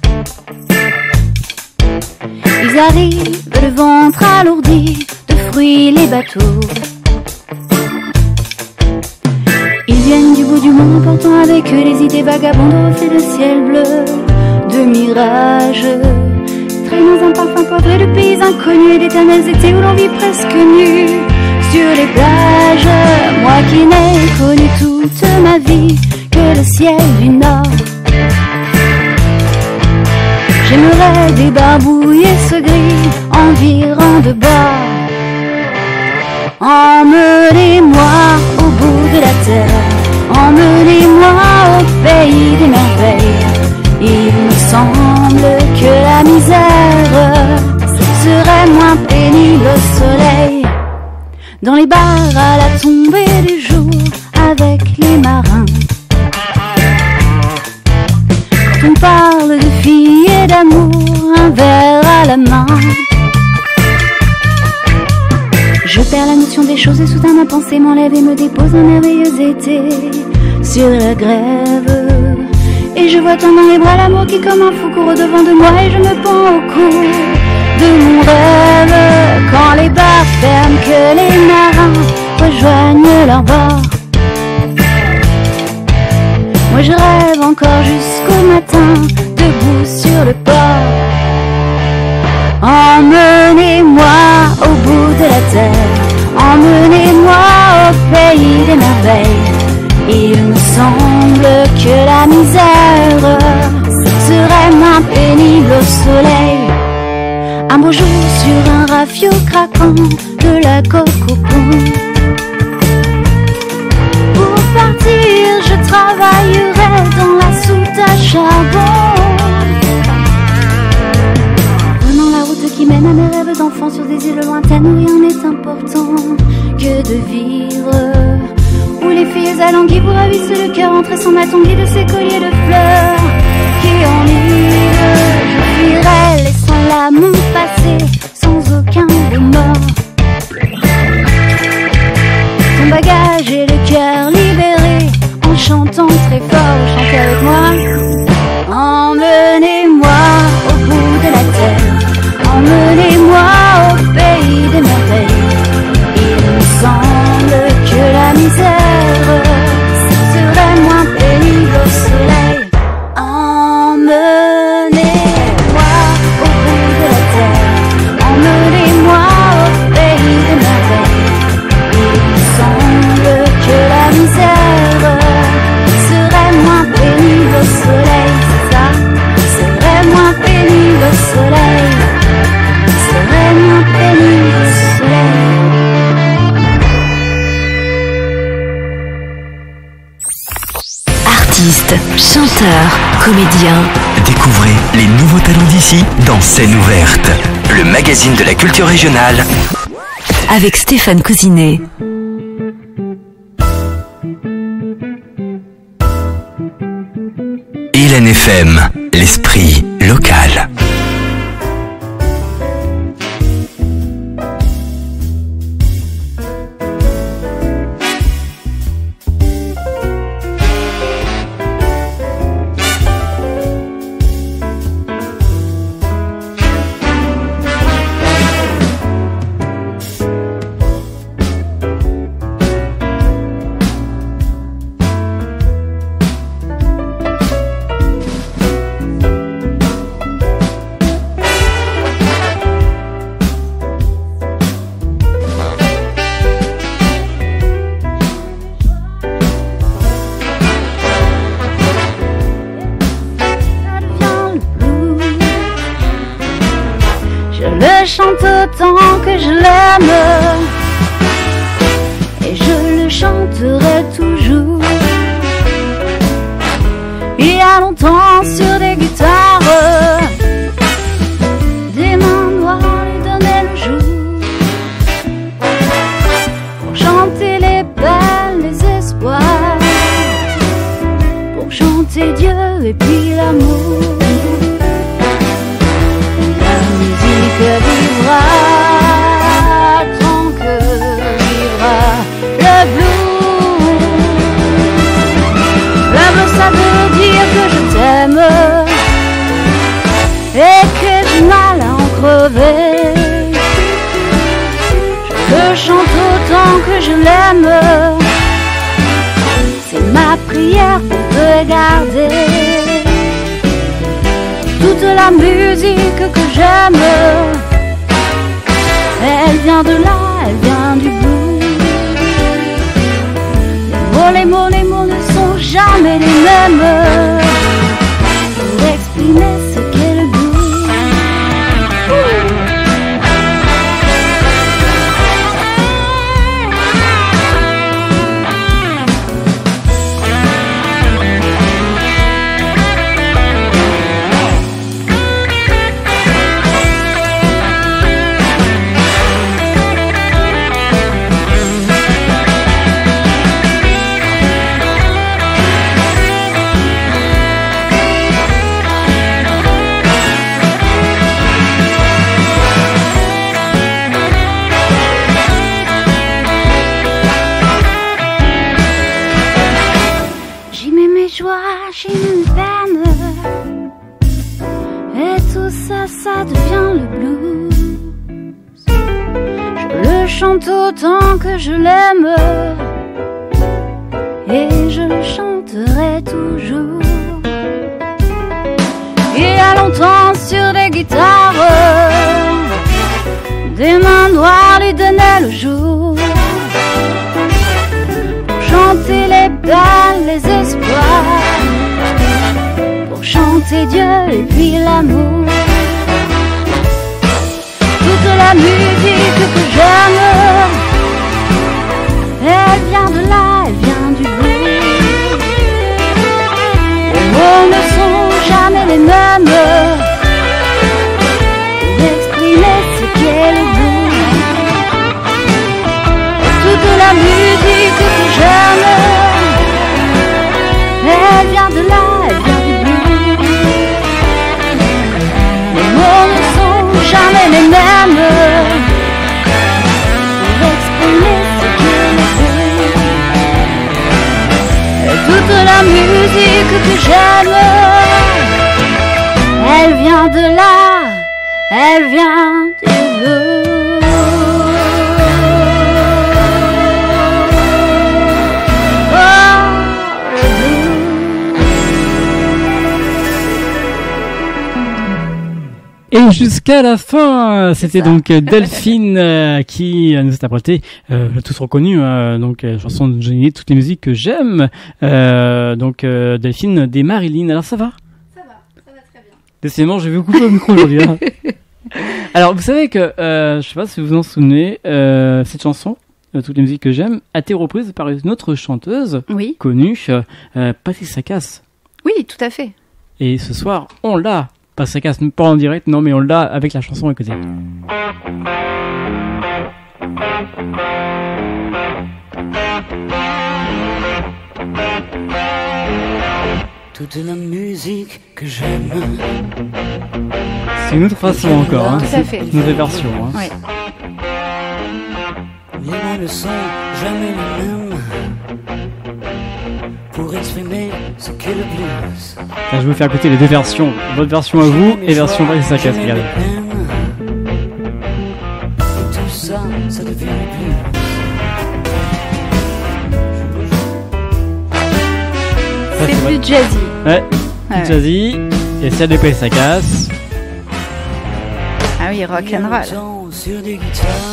Ils arrivent, le ventre alourdi de fruits les bateaux. Ils viennent du bout du monde portant avec eux les idées vagabondes au reflet de ciel bleu, de mirages. Traînent dans un parfum poivré de pays inconnus et d'éternels étés où l'on vit presque nu sur les plages. Moi qui n'ai connu toute ma vie que le ciel du nord, j'aimerais débarbouiller ce gris environ de bord. Emmenez-moi au bout de la terre, emmenez-moi au pays des merveilles. Il me semble que la misère serait moins pénible au soleil. Dans les bars à la tombée du jour avec les marins, quand on parle de filles et d'amour, un verre à la main, je perds la notion des choses et soudain ma pensée m'enlève et me dépose un merveilleux été sur la grève. Et je vois tant dans les bras l'amour qui comme un fou court au-devant de moi, et je me pends au cou de mon rêve. Quand les bars ferment, que les marins rejoignent leur bord, moi je rêve encore jusqu'au matin, debout sur le port. Emmenez-moi au bout de la terre, emmenez-moi au pays des merveilles. Il me semble que la misère serait moins pénible au soleil. Un beau jour sur un rafio craquant de la coque au pont. Pour partir, je travaillerai dans la soute à charbon, prenant la route qui mène à mes rêves d'enfant sur des îles lointaines où rien n'est important que de vivre, où les filles alanguies vous ravissent le cœur en tressant ma tongue de ces colliers de fleurs qui ennivent. Je fuirai laissant là mon passé sans aucun remords. Ton bagage et le cœur libéré en chantant très fort. Chantez avec moi. Emmenez-moi au bout de la terre, emmenez-moi au pays des merveilles. Il me semble que la misère serait moins pénible au soleil. Emmenez-moi au bout de la terre, emmenez-moi au pays des merveilles. Il me semble que la misère serait moins pénible au soleil. C'est ça, serait moins pénible au soleil, serait moins pénible au soleil. Artistes, chanteurs, comédiens. Découvrez les nouveaux talents d'ici dans Scène ouverte, le magazine de la culture régionale. Avec Stéphane Cousinet. Mylène F M, l'esprit local. Chante autant que je l'aime et je le chanterai toujours. Il y a longtemps sur des guitares, des mains noires lui donnaient le jour pour chanter les peines, les espoirs, pour chanter Dieu et puis l'amour. Vivra tant que vivra le blues. Le blues, ça veut dire que je t'aime et que j'ai mal à en crever. Je chante autant que je l'aime, c'est ma prière pour te garder. Toute la musique que j'aime, elle vient de là, elle vient du blues. Les mots, les mots, les mots ne sont jamais les mêmes pour exprimer ce qu'est le blues. J'ai une peine et tout ça, ça devient le blues. Je le chante autant que je l'aime et je le chanterai toujours. Il y a longtemps sur des guitares, des mains noires lui donnaient le jour pour chanter les peines, les espoirs, chanter Dieu et puis l'amour. Toute la musique que j'aime, elle vient de là, elle vient du blues. Les mots ne sont jamais les mêmes pour exprimer ce qu'est le blues. Toute la musique que j'aime, elle vient de là, elle vient du blues. Jamais les mêmes pour exprimer ce qu'est le blues. Et toute la musique que j'aime, elle vient de là, elle vient du blues. Oh, le blues. Et jusqu'à la fin, c'était donc Delphine euh, qui nous a interprété, euh, tous reconnus, euh, donc euh, chanson de Johnny, toutes les musiques que j'aime. Euh, donc euh, Delphine des Marilyn. Alors ça va ? Ça va, ça va très bien. Décidément, j'ai vu couper le micro aujourd'hui. Hein. Alors vous savez que, euh, je sais pas si vous vous en souvenez, euh, cette chanson, euh, toutes les musiques que j'aime, a été reprise par une autre chanteuse oui. connue, euh, Patricia Cass. Oui, tout à fait. Et ce soir, on l'a. Patricia Cass, pas en direct, non, mais on l'a avec la chanson à côté. toute la musique que j'aime. C'est une autre façon encore, hein. Tout à fait. Une nouvelle version. Hein. Ouais. Les mots ne sont jamais les mêmes pour exprimer ce qu'est le blues. Là, je vais vous faire écouter les deux versions. Votre version à vous et version Patricia Cass. Regardez. Et tout ça, ça devient le blues. Ça, C'est vrai. plus jazzy. Ouais, Ouais. jazzy. Et celle de Patricia Cass. Ah oui, rock and roll. Longtemps sur des guitares,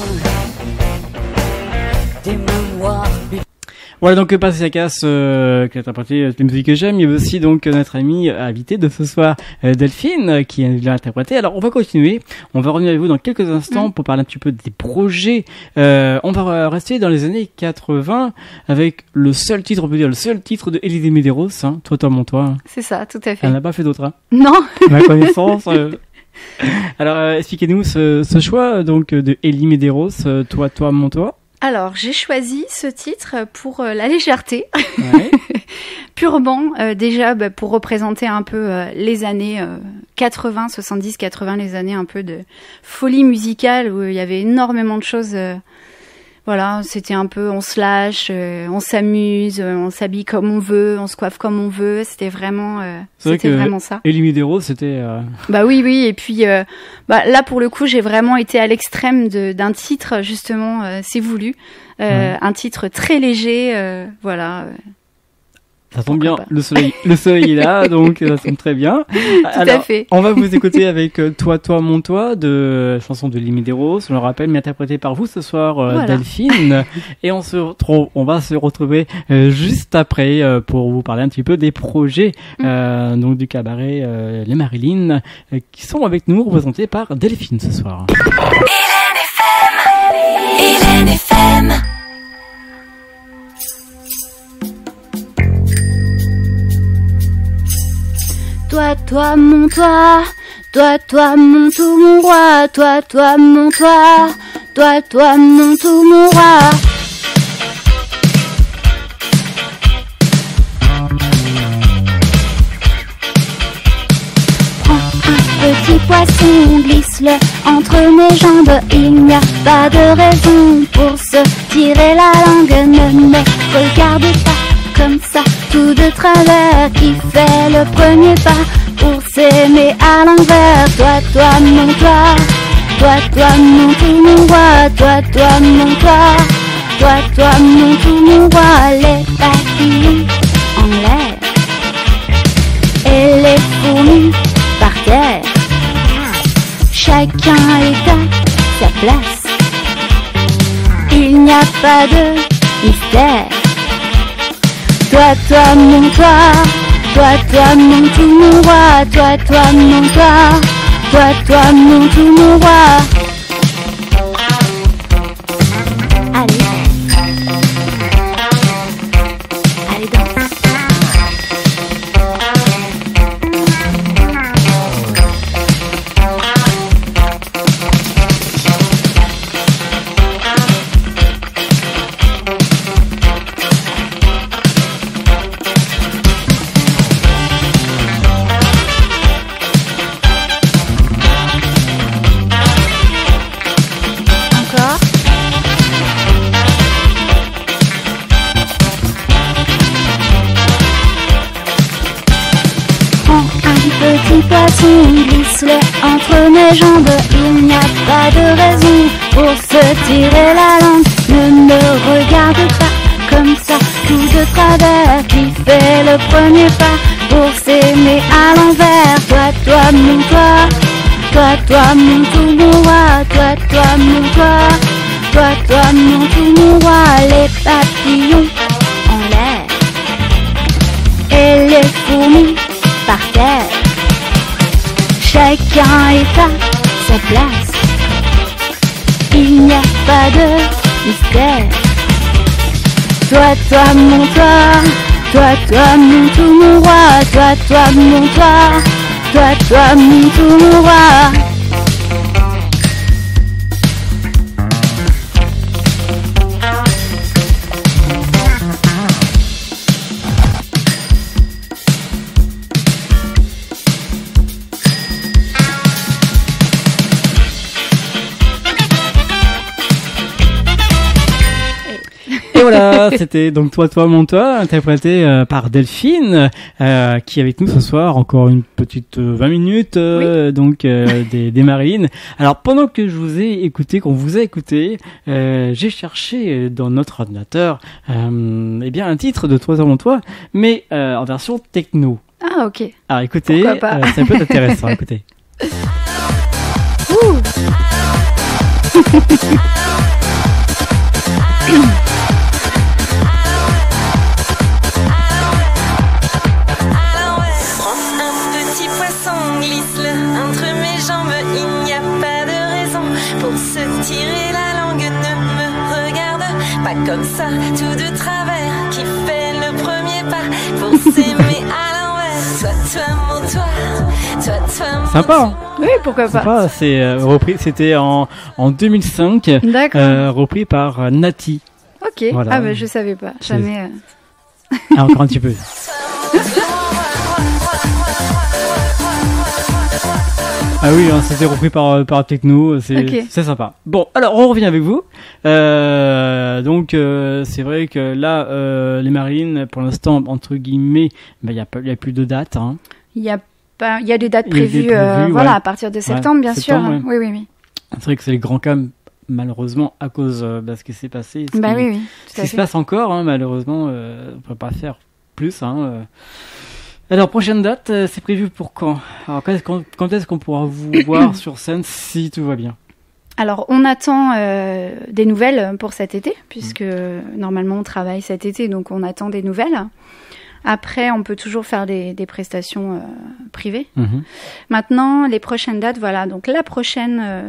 des mémoires. Voilà donc Patricia Cass euh, qui a interprété euh, toutes les musiques que j'aime. Il y avait aussi donc euh, notre amie euh, invitée de ce soir, euh, Delphine, euh, qui l'a interprété. Alors on va continuer. On va revenir avec vous dans quelques instants Mm. pour parler un petit peu des projets. Euh, on va euh, rester dans les années quatre-vingts avec le seul titre, on peut dire le seul titre de Elie Medeiros. Hein, toi, toi, mon toi. Hein. C'est ça, tout à fait. Elle n'a pas fait d'autre. Hein. Non. Ma connaissance. euh. Alors euh, expliquez-nous ce, ce choix donc de Elie Medeiros. Euh, toi, toi, mon toi. Alors, j'ai choisi ce titre pour euh, la légèreté, Ouais. purement euh, déjà bah, pour représenter un peu euh, les années euh, quatre-vingts, soixante-dix, quatre-vingts, les années un peu de folie musicale où il y avait énormément de choses. Euh, voilà, c'était un peu on se lâche, euh, on s'amuse, euh, on s'habille comme on veut, on se coiffe comme on veut. C'était vraiment, euh, C'est vrai c'était que vraiment ça. Elie Medeiros, c'était. Euh... Bah oui, oui. Et puis euh, bah, là, pour le coup, j'ai vraiment été à l'extrême de, d'un titre, justement, euh, c'est voulu. Euh, Ouais. Un titre très léger, euh, voilà. euh. Ça tombe bien, Pourquoi pas. le soleil, le soleil est là, donc ça tombe très bien. Tout à fait. On va vous écouter avec euh, Toi, toi, mon toi, de chanson de Elie Medeiros, on le rappelle, mais interprétée par vous ce soir, euh, Voilà. Delphine. Et on se retrouve, on va se retrouver euh, juste après euh, pour vous parler un petit peu des projets euh, donc du cabaret euh, Les Marilyn, euh, qui sont avec nous, représentés par Delphine ce soir. Hélène F M. Toi, toi, mon toi, toi, toi, mon tout, mon roi, toi, toi, mon toi, toi, toi, mon tout, mon roi. Prends un petit poisson, glisse-le entre mes jambes, il n'y a pas de raison pour se tirer la langue, ne me regarde pas comme ça, tout de travers, qui fait le premier pas pour s'aimer à l'envers. Toi, toi, mon toi, toi, toi, mon tout, mon roi, toi, toi, mon toi, toi, toi, mon tout, mon roi, les papillons en l'air et les fourmis par terre, chacun est à sa place, il n'y a pas de mystère. Toi, toi, mon toi, toi, toi, mon tout, mon roi, toi, toi, mon toi, toi, toi, mon tout, mon roi. Allez, allez, danse. Encore. Prends un petit poisson, glisse-le entre mes jambes, il n'y a pas de raison pour se tirer la langue. Ne me regarde pas comme ça, tout de travers, qui fait le premier pas pour s'aimer à l'envers. Toi, toi, mon toi, toi, toi, mon tout, mon roi, toi, toi, mon toi, toi, toi, mon tout, mon roi, les papillons en l'air et les fourmis par terre, chacun est à sa place, il n'y a pas de mystère. Toi, toi, mon toi, toi, toi, mon tout, mon roi, toi, toi, mon toi, toi, toi, mon tout, mon roi. voilà, c'était donc Toi, Toi, Mon Toi, interprété euh, par Delphine, euh, qui est avec nous ce soir, encore une petite euh, vingt minutes, euh, oui. donc euh, des, des Marines. Alors, pendant que je vous ai écouté, qu'on vous a écouté, euh, j'ai cherché dans notre ordinateur euh, eh bien un titre de Toi, Toi, Mon Toi, mais euh, en version techno. Ah, ok. Alors, écoutez, euh, ça peut être intéressant, écoutez. Ouh. Tirer la langue, ne me regarde pas comme ça, tout de travers, qui fait le premier pas pour s'aimer à l'envers. Toi, toi, mon toi, toi, toi, mon sympa, hein. Oui, pourquoi pas. Sympa, c'est euh, repris, c'était en, en deux mille cinq, euh, repris par euh, Nati. Ok, voilà. Ah bah je savais pas, jamais. Euh... Ah, encore un petit peu. Ah oui, hein, c'était repris par, par Techno, c'est, okay. c'est sympa. Bon, alors on revient avec vous. Euh, donc euh, c'est vrai que là, euh, les Marines, pour l'instant, entre guillemets, il n'y a, a plus de date. Il hein. y a pas, il y a des dates prévues, des prévues euh, ouais. voilà, à partir de septembre, ouais, bien septembre, sûr. Ouais. Oui, oui, oui. C'est vrai que c'est les grands cas, malheureusement, à cause de bah, ce qui s'est passé. Ce bah qui, oui, oui. Ce qui se passe encore, hein, malheureusement, euh, on ne peut pas faire plus. Hein, euh. Alors, prochaine date, euh, c'est prévu pour quand? Alors, quand est-ce qu'on, quand est-ce qu'on pourra vous voir sur scène si tout va bien? Alors, on attend euh, des nouvelles pour cet été, puisque mmh. normalement on travaille cet été, donc on attend des nouvelles. Après, on peut toujours faire des, des prestations euh, privées. Mmh. Maintenant, les prochaines dates, voilà. Donc, la prochaine euh,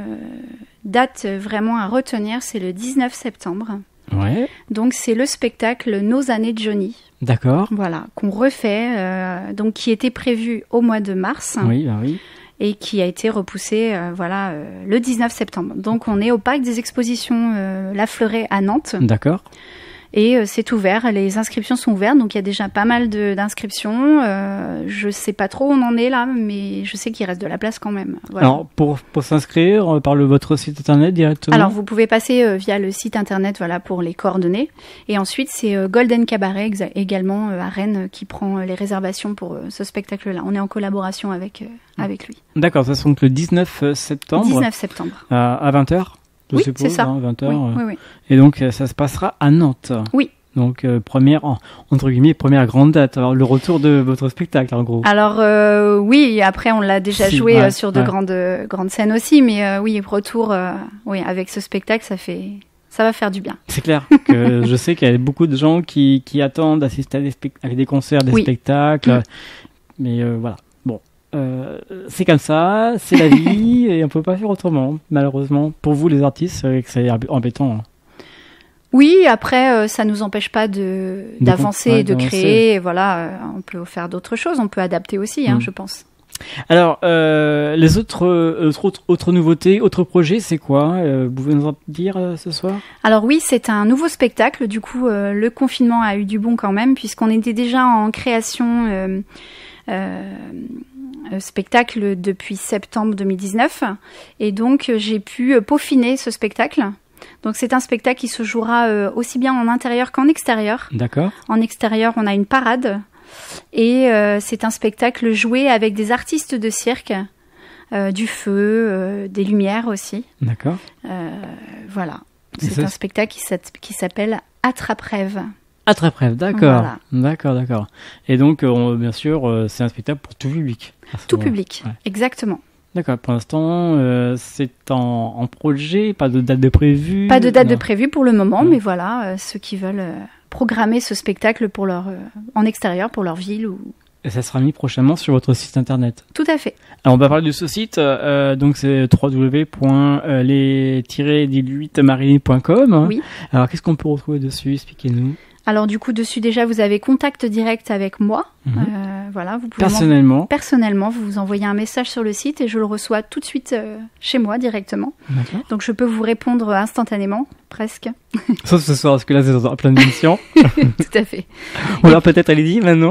date vraiment à retenir, c'est le dix-neuf septembre. Ouais. Donc, c'est le spectacle Nos années de Johnny. D'accord. Voilà, qu'on refait, euh, donc qui était prévu au mois de mars. Oui, bah oui. Et qui a été repoussé, euh, voilà, euh, le dix-neuf septembre. Donc, on est au parc des expositions euh, La Fleuret à Nantes. D'accord. Et euh, c'est ouvert, les inscriptions sont ouvertes, donc il y a déjà pas mal de, d'inscriptions. Euh, je sais pas trop où on en est là, mais je sais qu'il reste de la place quand même. Voilà. Alors, pour, pour s'inscrire, par le, votre site internet directement? Alors, vous pouvez passer euh, via le site internet, voilà, pour les coordonnées. Et ensuite, c'est euh, Golden Cabaret, exa- également euh, à Rennes, euh, qui prend euh, les réservations pour euh, ce spectacle-là. On est en collaboration avec, euh, mmh. avec lui. D'accord, ça sera donc le dix-neuf septembre. dix-neuf septembre. À, à vingt heures? Je oui, suppose, c'est ça. Hein, vingt heures. Oui, oui, oui. Et donc, ça se passera à Nantes. Oui. Donc, euh, première, entre guillemets, première grande date. Alors, le retour de votre spectacle, en gros. Alors, euh, oui, après, on l'a déjà si, joué ouais, euh, sur de ouais. grandes, euh, grandes scènes aussi. Mais euh, oui, retour, euh, oui, avec ce spectacle, ça fait... Ça va faire du bien. C'est clair que je sais qu'il y a beaucoup de gens qui, qui attendent d'assister à des, spect- à des concerts, des oui. spectacles. Mmh. Mais euh, voilà. Bon. Euh, c'est comme ça, c'est la vie et on peut pas faire autrement, malheureusement. Pour vous, les artistes, c'est, c'est embêtant. Hein. Oui, après, euh, ça nous empêche pas de, de d'avancer, ouais, de d'avancer. créer. Et voilà, euh, on peut faire d'autres choses, on peut adapter aussi, hein, mmh. je pense. Alors, euh, les autres, euh, autres, autres nouveautés, autres projets, c'est quoi euh, Vous pouvez nous en dire euh, ce soir? Alors oui, c'est un nouveau spectacle. Du coup, euh, le confinement a eu du bon quand même, puisqu'on était déjà en création euh, euh, spectacle depuis septembre deux mille dix-neuf. Et donc, j'ai pu peaufiner ce spectacle. Donc, c'est un spectacle qui se jouera euh, aussi bien en intérieur qu'en extérieur. D'accord. En extérieur, on a une parade. Et euh, c'est un spectacle joué avec des artistes de cirque, euh, du feu, euh, des lumières aussi. D'accord. Euh, voilà. Et c'est ça, un spectacle qui, qui s'appelle Attrape-rêve. Attrape-rêve, d'accord. Voilà. D'accord, d'accord. Et donc, on, bien sûr, euh, c'est un spectacle pour tout public. Tout moment. public, ouais. Exactement. D'accord, pour l'instant, euh, c'est en, en projet, pas de date de prévu. Pas de date non. de prévu pour le moment, non. mais voilà, euh, ceux qui veulent euh, programmer ce spectacle pour leur, euh, en extérieur, pour leur ville. Ou... Et ça sera mis prochainement sur votre site internet. Tout à fait. Alors, on va parler de ce site, euh, donc c'est w w w point les tiret dix-huit marines point com. Oui. Alors, qu'est-ce qu'on peut retrouver dessus? Expliquez-nous. Alors du coup, dessus déjà, vous avez contact direct avec moi. Mmh. Euh, voilà, vous pouvez personnellement. Personnellement, vous vous envoyez un message sur le site et je le reçois tout de suite euh, chez moi directement. D'accord. Donc je peux vous répondre instantanément, presque. Sauf ce soir, parce que là, c'est en pleine émission. Tout à fait. Ou alors peut-être allez-y maintenant.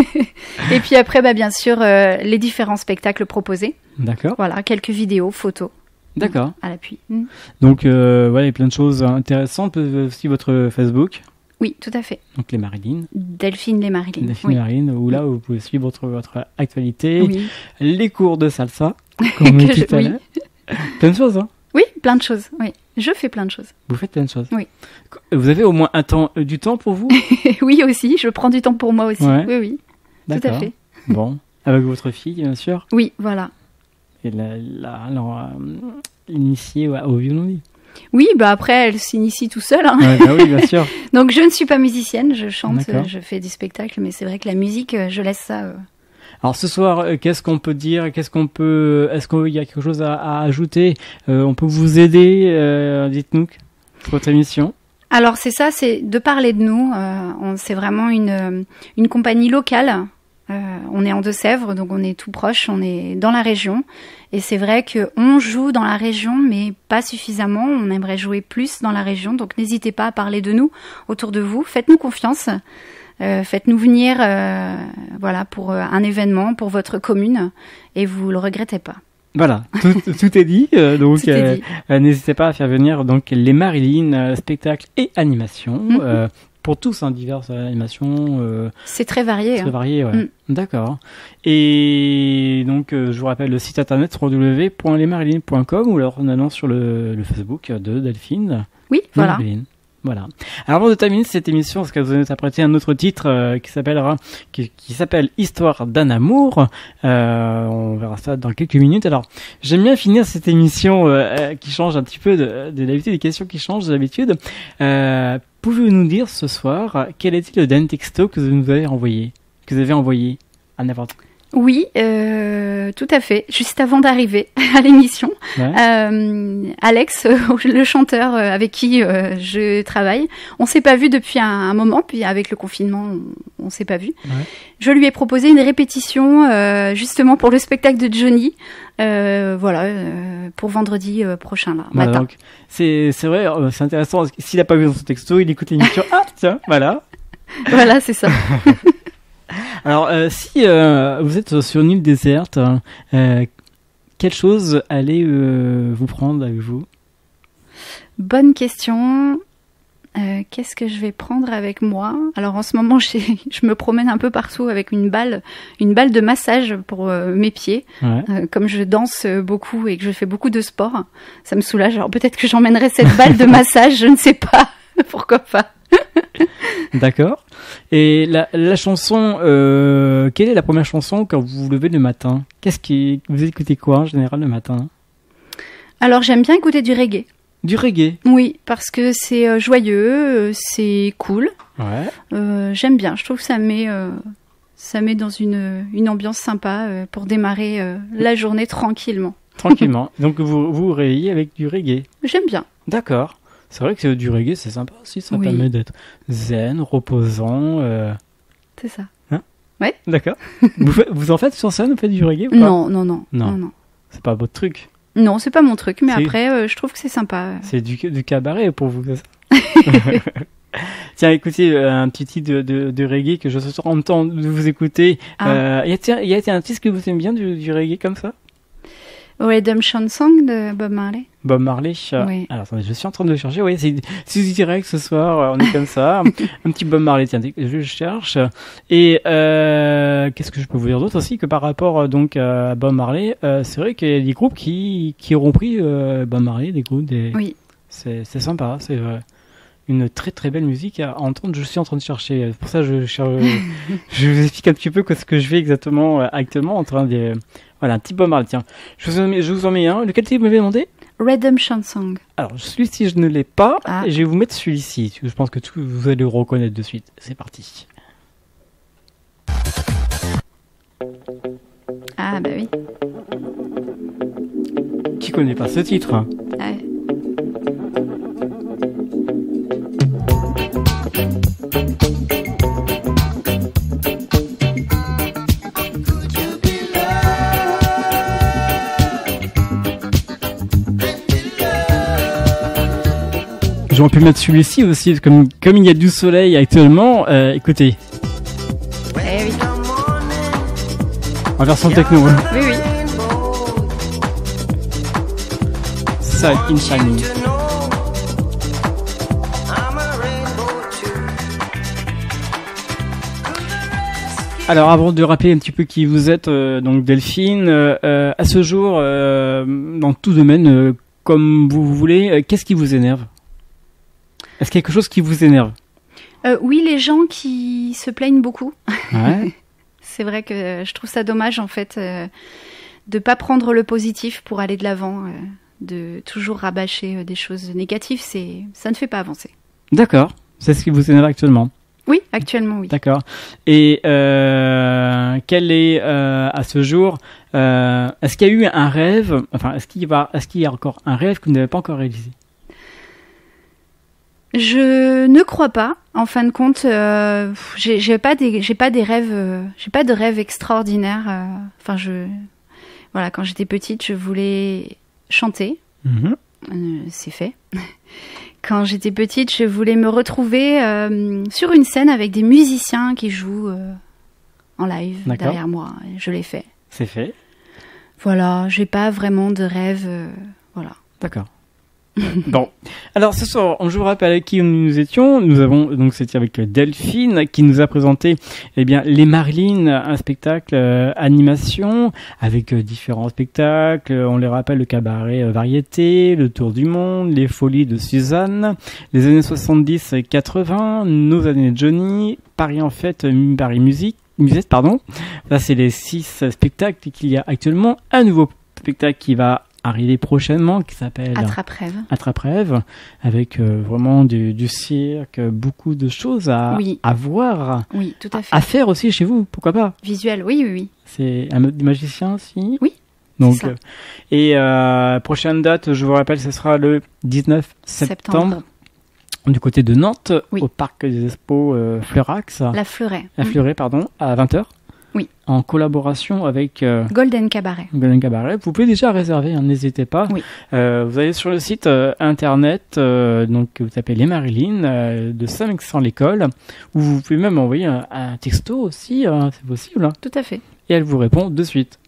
Et puis après, bah, bien sûr, euh, les différents spectacles proposés. D'accord. Voilà, quelques vidéos, photos. D'accord. À l'appui. Mmh. Donc, euh, ouais, il y a plein de choses intéressantes. Aussi votre Facebook. Oui, tout à fait. Donc les Marilyn. Delphine les Marilyn. Delphine oui. les Marilyn, où là, vous pouvez suivre votre, votre actualité, Oui. les cours de salsa, comme on Que dit je- tout à oui. l'heure. Plein de choses, hein. Oui, plein de choses. Oui, je fais plein de choses. Vous faites plein de choses. Oui. Vous avez au moins un temps, euh, du temps pour vous? Oui aussi, je prends du temps pour moi aussi. Ouais. Oui, oui, tout à D'accord. fait. Bon, avec votre fille, bien sûr. Oui, voilà. Et la, la, alors, euh, l'initiée au, au violon. Oui, bah après, elle s'initie tout seule. Hein. Ouais, bah oui, bien sûr. Donc, je ne suis pas musicienne, je chante, D'accord. euh, je fais du spectacle, mais c'est vrai que la musique, euh, je laisse ça. euh, Alors ce soir, euh, qu'est-ce qu'on peut dire? Qu'est-ce qu'on peut? Est-ce qu'il y a quelque chose à, à ajouter? Euh, On peut vous aider? euh, Dites-nous pour votre émission. Alors c'est ça, c'est de parler de nous. Euh, on- c'est vraiment une, euh, une compagnie locale. Euh, on est en Deux-Sèvres, donc on est tout proche, on est dans la région. Et c'est vrai qu'on joue dans la région, mais pas suffisamment. On aimerait jouer plus dans la région, donc n'hésitez pas à parler de nous autour de vous. Faites-nous confiance. Euh, faites-nous venir euh, voilà, pour euh, un événement, pour votre commune, et vous le regrettez pas. Voilà, tout, tout est dit. euh, donc Tout est euh, dit. euh, n'hésitez pas à faire venir donc les Marilyn, euh, spectacles et animations. Mhm. euh, pour tous, hein, diverses animations. Euh, C'est très varié. très hein. variées, ouais. Mm. D'accord. Et donc, euh, je vous rappelle le site internet w w w point les marilyn point com ou alors en allant sur le, le Facebook de Delphine. Oui, voilà. Marilyn. Voilà. Alors avant de terminer cette émission, parce que vous avez interprété un autre titre euh, qui s'appellera, qui, qui s'appelle Histoire d'un amour. Euh, on verra ça dans quelques minutes. Alors, j'aime bien finir cette émission euh, euh, qui change un petit peu de, de d'habitude, des questions qui changent d'habitude. Euh, pouvez-vous nous dire ce soir quel était le dernier texto que vous nous avez envoyé, que vous avez envoyé à n'importe Oui, euh, tout à fait. Juste avant d'arriver à l'émission, Ouais. euh, Alex, euh, le chanteur euh, avec qui euh, je travaille, on s'est pas vu depuis un, un moment, puis avec le confinement, on, on s'est pas vu. Ouais. Je lui ai proposé une répétition euh, justement pour le spectacle de Johnny, euh, voilà, euh, pour vendredi euh, prochain là, Voilà, matin. donc, c'est c'est vrai, euh, c'est intéressant. Parce que s'il a pas vu dans son texto, il écoute l'émission. Ah tiens, voilà. Voilà, c'est ça. Alors, euh, si euh, vous êtes sur une île déserte, euh, quelle chose allez euh, vous prendre avec vous? Bonne question. Euh, Qu'est-ce que je vais prendre avec moi? Alors en ce moment, j'ai- je me promène un peu partout avec une balle, une balle de massage pour euh, mes pieds. Ouais. Euh, comme je danse euh, beaucoup et que je fais beaucoup de sport, ça me soulage. Alors peut-être que j'emmènerai cette balle de massage, je ne sais pas. Pourquoi pas? D'accord. Et la, la chanson, euh, quelle est la première chanson quand vous vous levez le matin? Qu'est-ce qui, vous écoutez quoi en général le matin? Alors j'aime bien écouter du reggae. Du reggae. Oui, parce que c'est euh, joyeux, euh, c'est cool. Ouais. Euh, j'aime bien. Je trouve que ça met, euh, ça met dans une, une ambiance sympa euh, pour démarrer euh, la journée tranquillement. Tranquillement. Donc vous vous réveillez avec du reggae. J'aime bien. D'accord. C'est vrai que du reggae, c'est sympa aussi. Ça Oui. permet d'être zen, reposant. Euh... C'est ça. D'accord. vous, faites- vous en faites sur scène, vous faites du reggae ou pas? Non, non, non, Non. non, non. C'est pas votre truc. Non, c'est pas mon truc, mais C'est- après, euh, je trouve que c'est sympa. C'est du, du cabaret pour vous, c'est ça? Tiens, écoutez, euh, un petit titre de, de, de reggae que je suis en même temps de vous écouter. Ah. Euh, y a-t-il y a-t-il un titre que vous aimez bien du, du reggae comme ça? Redemption Song de Bob Marley. Bob Marley. euh, Oui. Alors, attendez, je suis en train de le chercher. Oui, c'est c'est du direct ce soir. euh, On est comme ça. Un petit Bob Marley. Tiens, je cherche. Et euh, qu'est-ce que je peux vous dire d'autre aussi que par rapport euh, donc à Bob Marley, euh, c'est vrai qu'il y a des groupes qui qui auront pris euh, Bob Marley, des groupes, des. Oui. C'est c'est sympa. C'est euh, une très très belle musique à entendre. Je suis en train de chercher. Pour ça, je cherche. Je vous explique un petit peu ce que je fais exactement euh, actuellement en train de. Voilà, un petit Bob Marley. Tiens, je vous en mets, je vous en mets un. Lequel vous m'avez demandé? Redemption Song. Alors, celui-ci, je ne l'ai pas. Ah. Et je vais vous mettre celui-ci. Je pense que tout, vous allez le reconnaître de suite. C'est parti. Ah bah oui. Qui connaît pas ce titre, hein? Ouais. J'aurais pu mettre celui-ci aussi. Comme, comme il y a du soleil actuellement, euh, écoutez, Eh oui. en version techno. hein. Oui, oui. Sun in Shining. Alors avant de rappeler un petit peu qui vous êtes, euh, donc Delphine, euh, à ce jour, euh, dans tout domaine, euh, comme vous voulez, euh, qu'est-ce qui vous énerve? Est-ce qu'il y a quelque chose qui vous énerve? euh, Oui, les gens qui se plaignent beaucoup. Ouais. C'est vrai que je trouve ça dommage en fait euh, de pas prendre le positif pour aller de l'avant, euh, de toujours rabâcher euh, des choses négatives, c'est ça ne fait pas avancer. D'accord, c'est ce qui vous énerve actuellement. Oui, actuellement oui. D'accord. Et euh, quel est euh, à ce jour, euh, est-ce qu'il y a eu un rêve, enfin est-ce qu'il va, est-ce qu'il y a encore un rêve que vous n'avez pas encore réalisé? Je ne crois pas. En fin de compte, euh, j'ai, j'ai pas des, j'ai pas des rêves, euh, j'ai pas de rêves extraordinaires. euh, Enfin, je, voilà, quand j'étais petite, je voulais chanter. Mm-hmm. Euh, c'est fait. Quand j'étais petite, je voulais me retrouver euh, sur une scène avec des musiciens qui jouent euh, en live. D'accord. Derrière moi. Et je l'ai fait. C'est fait. Voilà, j'ai pas vraiment de rêve. Euh, voilà. D'accord. Bon, alors ce soir, je vous rappelle avec qui nous étions. Nous avons donc c'était avec Delphine qui nous a présenté eh bien les Marilyn, un spectacle euh, animation avec euh, différents spectacles. On les rappelle le cabaret euh, variété, le tour du monde, les folies de Suzanne, les années soixante-dix quatre-vingts, nos années de Johnny, Paris en fête, Paris musique, musette pardon. Là c'est les six spectacles qu'il y a actuellement. Un nouveau spectacle qui va arriver prochainement qui s'appelle Attrape-rêve. Attrape-rêve, avec euh, vraiment du, du cirque, beaucoup de choses à, oui. à voir. Oui, tout à fait. À faire aussi chez vous, pourquoi pas? Visuel, oui, oui, oui. C'est un magicien aussi? Oui. Donc, c'est ça. Euh, et euh, prochaine date, je vous rappelle, ce sera le dix-neuf septembre. septembre. Du côté de Nantes, oui. Au parc des Expos euh, Fleurax. La Fleuret. La Fleuret, pardon, à vingt heures. Oui. En collaboration avec euh, Golden Cabaret. Golden Cabaret. Vous pouvez déjà réserver, hein, n'hésitez pas. Oui. Euh, vous allez sur le site euh, internet, euh, donc vous tapez les Marilyn euh, de Saint-Mexan-l'École, ou vous pouvez même envoyer un, un texto aussi, hein, c'est possible. Hein. Tout à fait. Et elle vous répond de suite.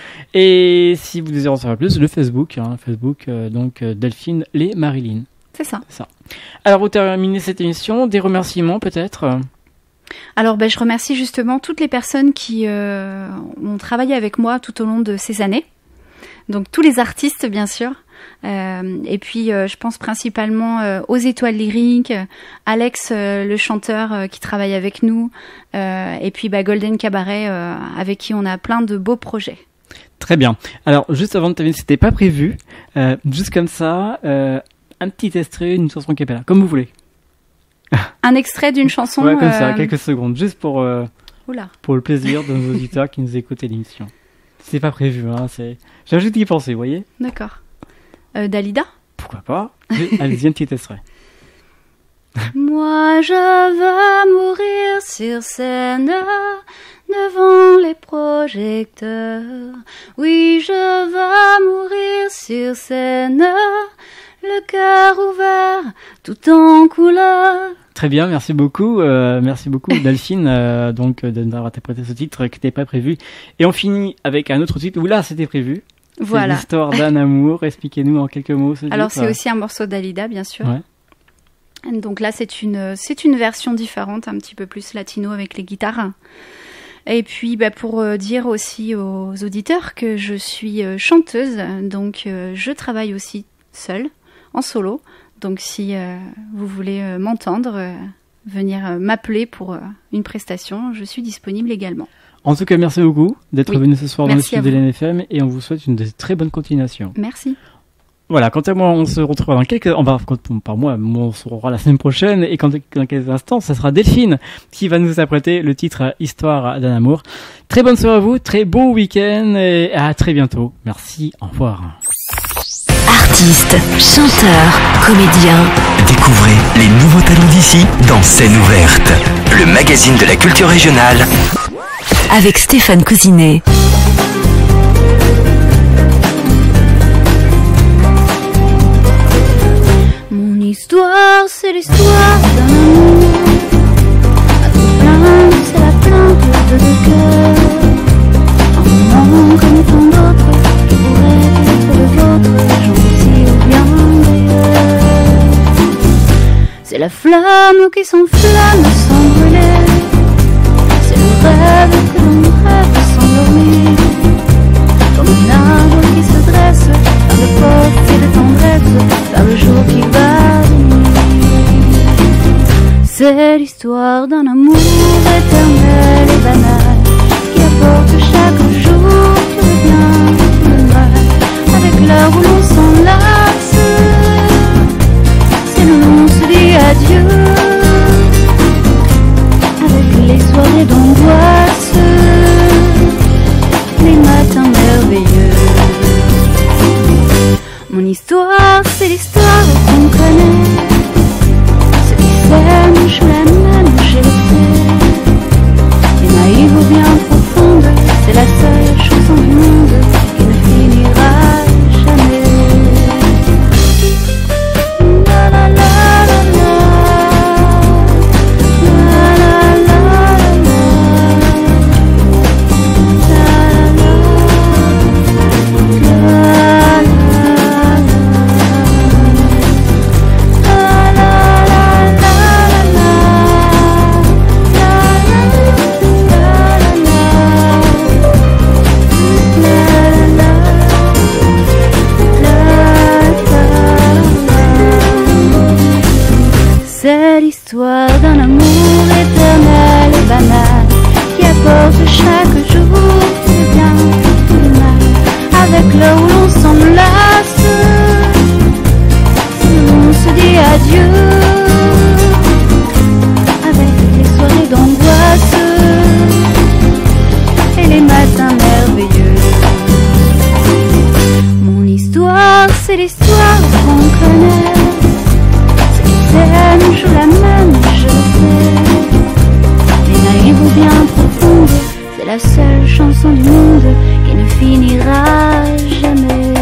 Et si vous désirez en savoir plus, le Facebook, hein, Facebook euh, donc euh, Delphine les Marilyn. C'est ça. C'est ça. Alors vous terminez cette émission, des remerciements peut-être? Alors, ben, je remercie justement toutes les personnes qui euh, ont travaillé avec moi tout au long de ces années. Donc, tous les artistes, bien sûr. Euh, et puis, euh, je pense principalement euh, aux Étoiles Lyriques, Alex, euh, le chanteur euh, qui travaille avec nous, euh, et puis bah, Golden Cabaret, euh, avec qui on a plein de beaux projets. Très bien. Alors, juste avant de terminer, c'était pas prévu. Euh, juste comme ça, euh, un petit extrait, une chanson qui est là, comme vous voulez. Un extrait d'une chanson. Ouais, comme ça, euh... quelques secondes, juste pour euh, pour le plaisir de nos auditeurs qui nous écoutent l'émission. C'est pas prévu, hein. C'est. J'ai juste y penser, vous voyez. D'accord. Euh, Dalida. Pourquoi pas. Allez-y, un petit extrait. Moi, je veux mourir sur scène devant les projecteurs. Oui, je veux mourir sur scène. Le cœur ouvert, tout en couleur. Très bien, merci beaucoup, euh, merci beaucoup Delphine, euh, donc d'avoir interprété ce titre qui n'était pas prévu. Et on finit avec un autre titre où là c'était prévu. Voilà. C'est l'histoire d'un amour. Expliquez-nous en quelques mots ce Alors titre. c'est aussi un morceau d'Alida, bien sûr. Ouais. Donc là c'est une c'est une version différente, un petit peu plus latino avec les guitares. Et puis bah, pour euh, dire aussi aux auditeurs que je suis euh, chanteuse, donc euh, je travaille aussi seule. En solo, donc si euh, vous voulez euh, m'entendre, euh, venir euh, m'appeler pour euh, une prestation, je suis disponible également. En tout cas, merci beaucoup d'être oui. venu ce soir merci dans le studio de l'N F M et on vous souhaite une très bonne continuation. Merci. Voilà, quant à moi, on se retrouvera dans quelques... Enfin, par moi, on se retrouvera la semaine prochaine et quand, dans quelques instants, ça sera Delphine qui va nous apprêter le titre Histoire d'un amour. Très bonne soirée à vous, très bon week-end et à très bientôt. Merci, au revoir. Artistes, chanteurs, comédiens. Découvrez les nouveaux talents d'ici dans Scène ouverte, le magazine de la culture régionale. Avec Stéphane Cousinet. Mon histoire, c'est l'histoire d'un amour. À tout plein, c'est la plainte de deux cœurs. Un moment comme tant d'autres, qui pourrait être le vôtre, gentil ou bien meilleur. C'est la flamme qui s'enflamme sans brûler. C'est le rêve que l'histoire d'un amour éternel et banal qui apporte chaque jour tout le bien, tout le mal. Avec l'heure où l'on s'enlace, c'est le on se dit adieu. Avec les soirées d'angoisse, les matins merveilleux. Mon histoire, c'est l'histoire qu'on connaît. Ceux qui s'aiment, je l'aime, je le sais. Et naïve ou bien profonde, c'est la seule chanson du monde qui ne finira jamais. La la la la la, la la la la, c'est l'histoire d'un amour éternel et banal qui apporte chaque jour tout le bien, tout le mal. Avec l'heure où l'on s'enlace, on se dit adieu. Avec les soirées d'angoisse et les matins merveilleux. Mon histoire, c'est l'histoire qu'on connaît. Je la mène, je le sais. Mais naïve ou bien profonde, c'est la seule chanson du monde qui ne finira jamais.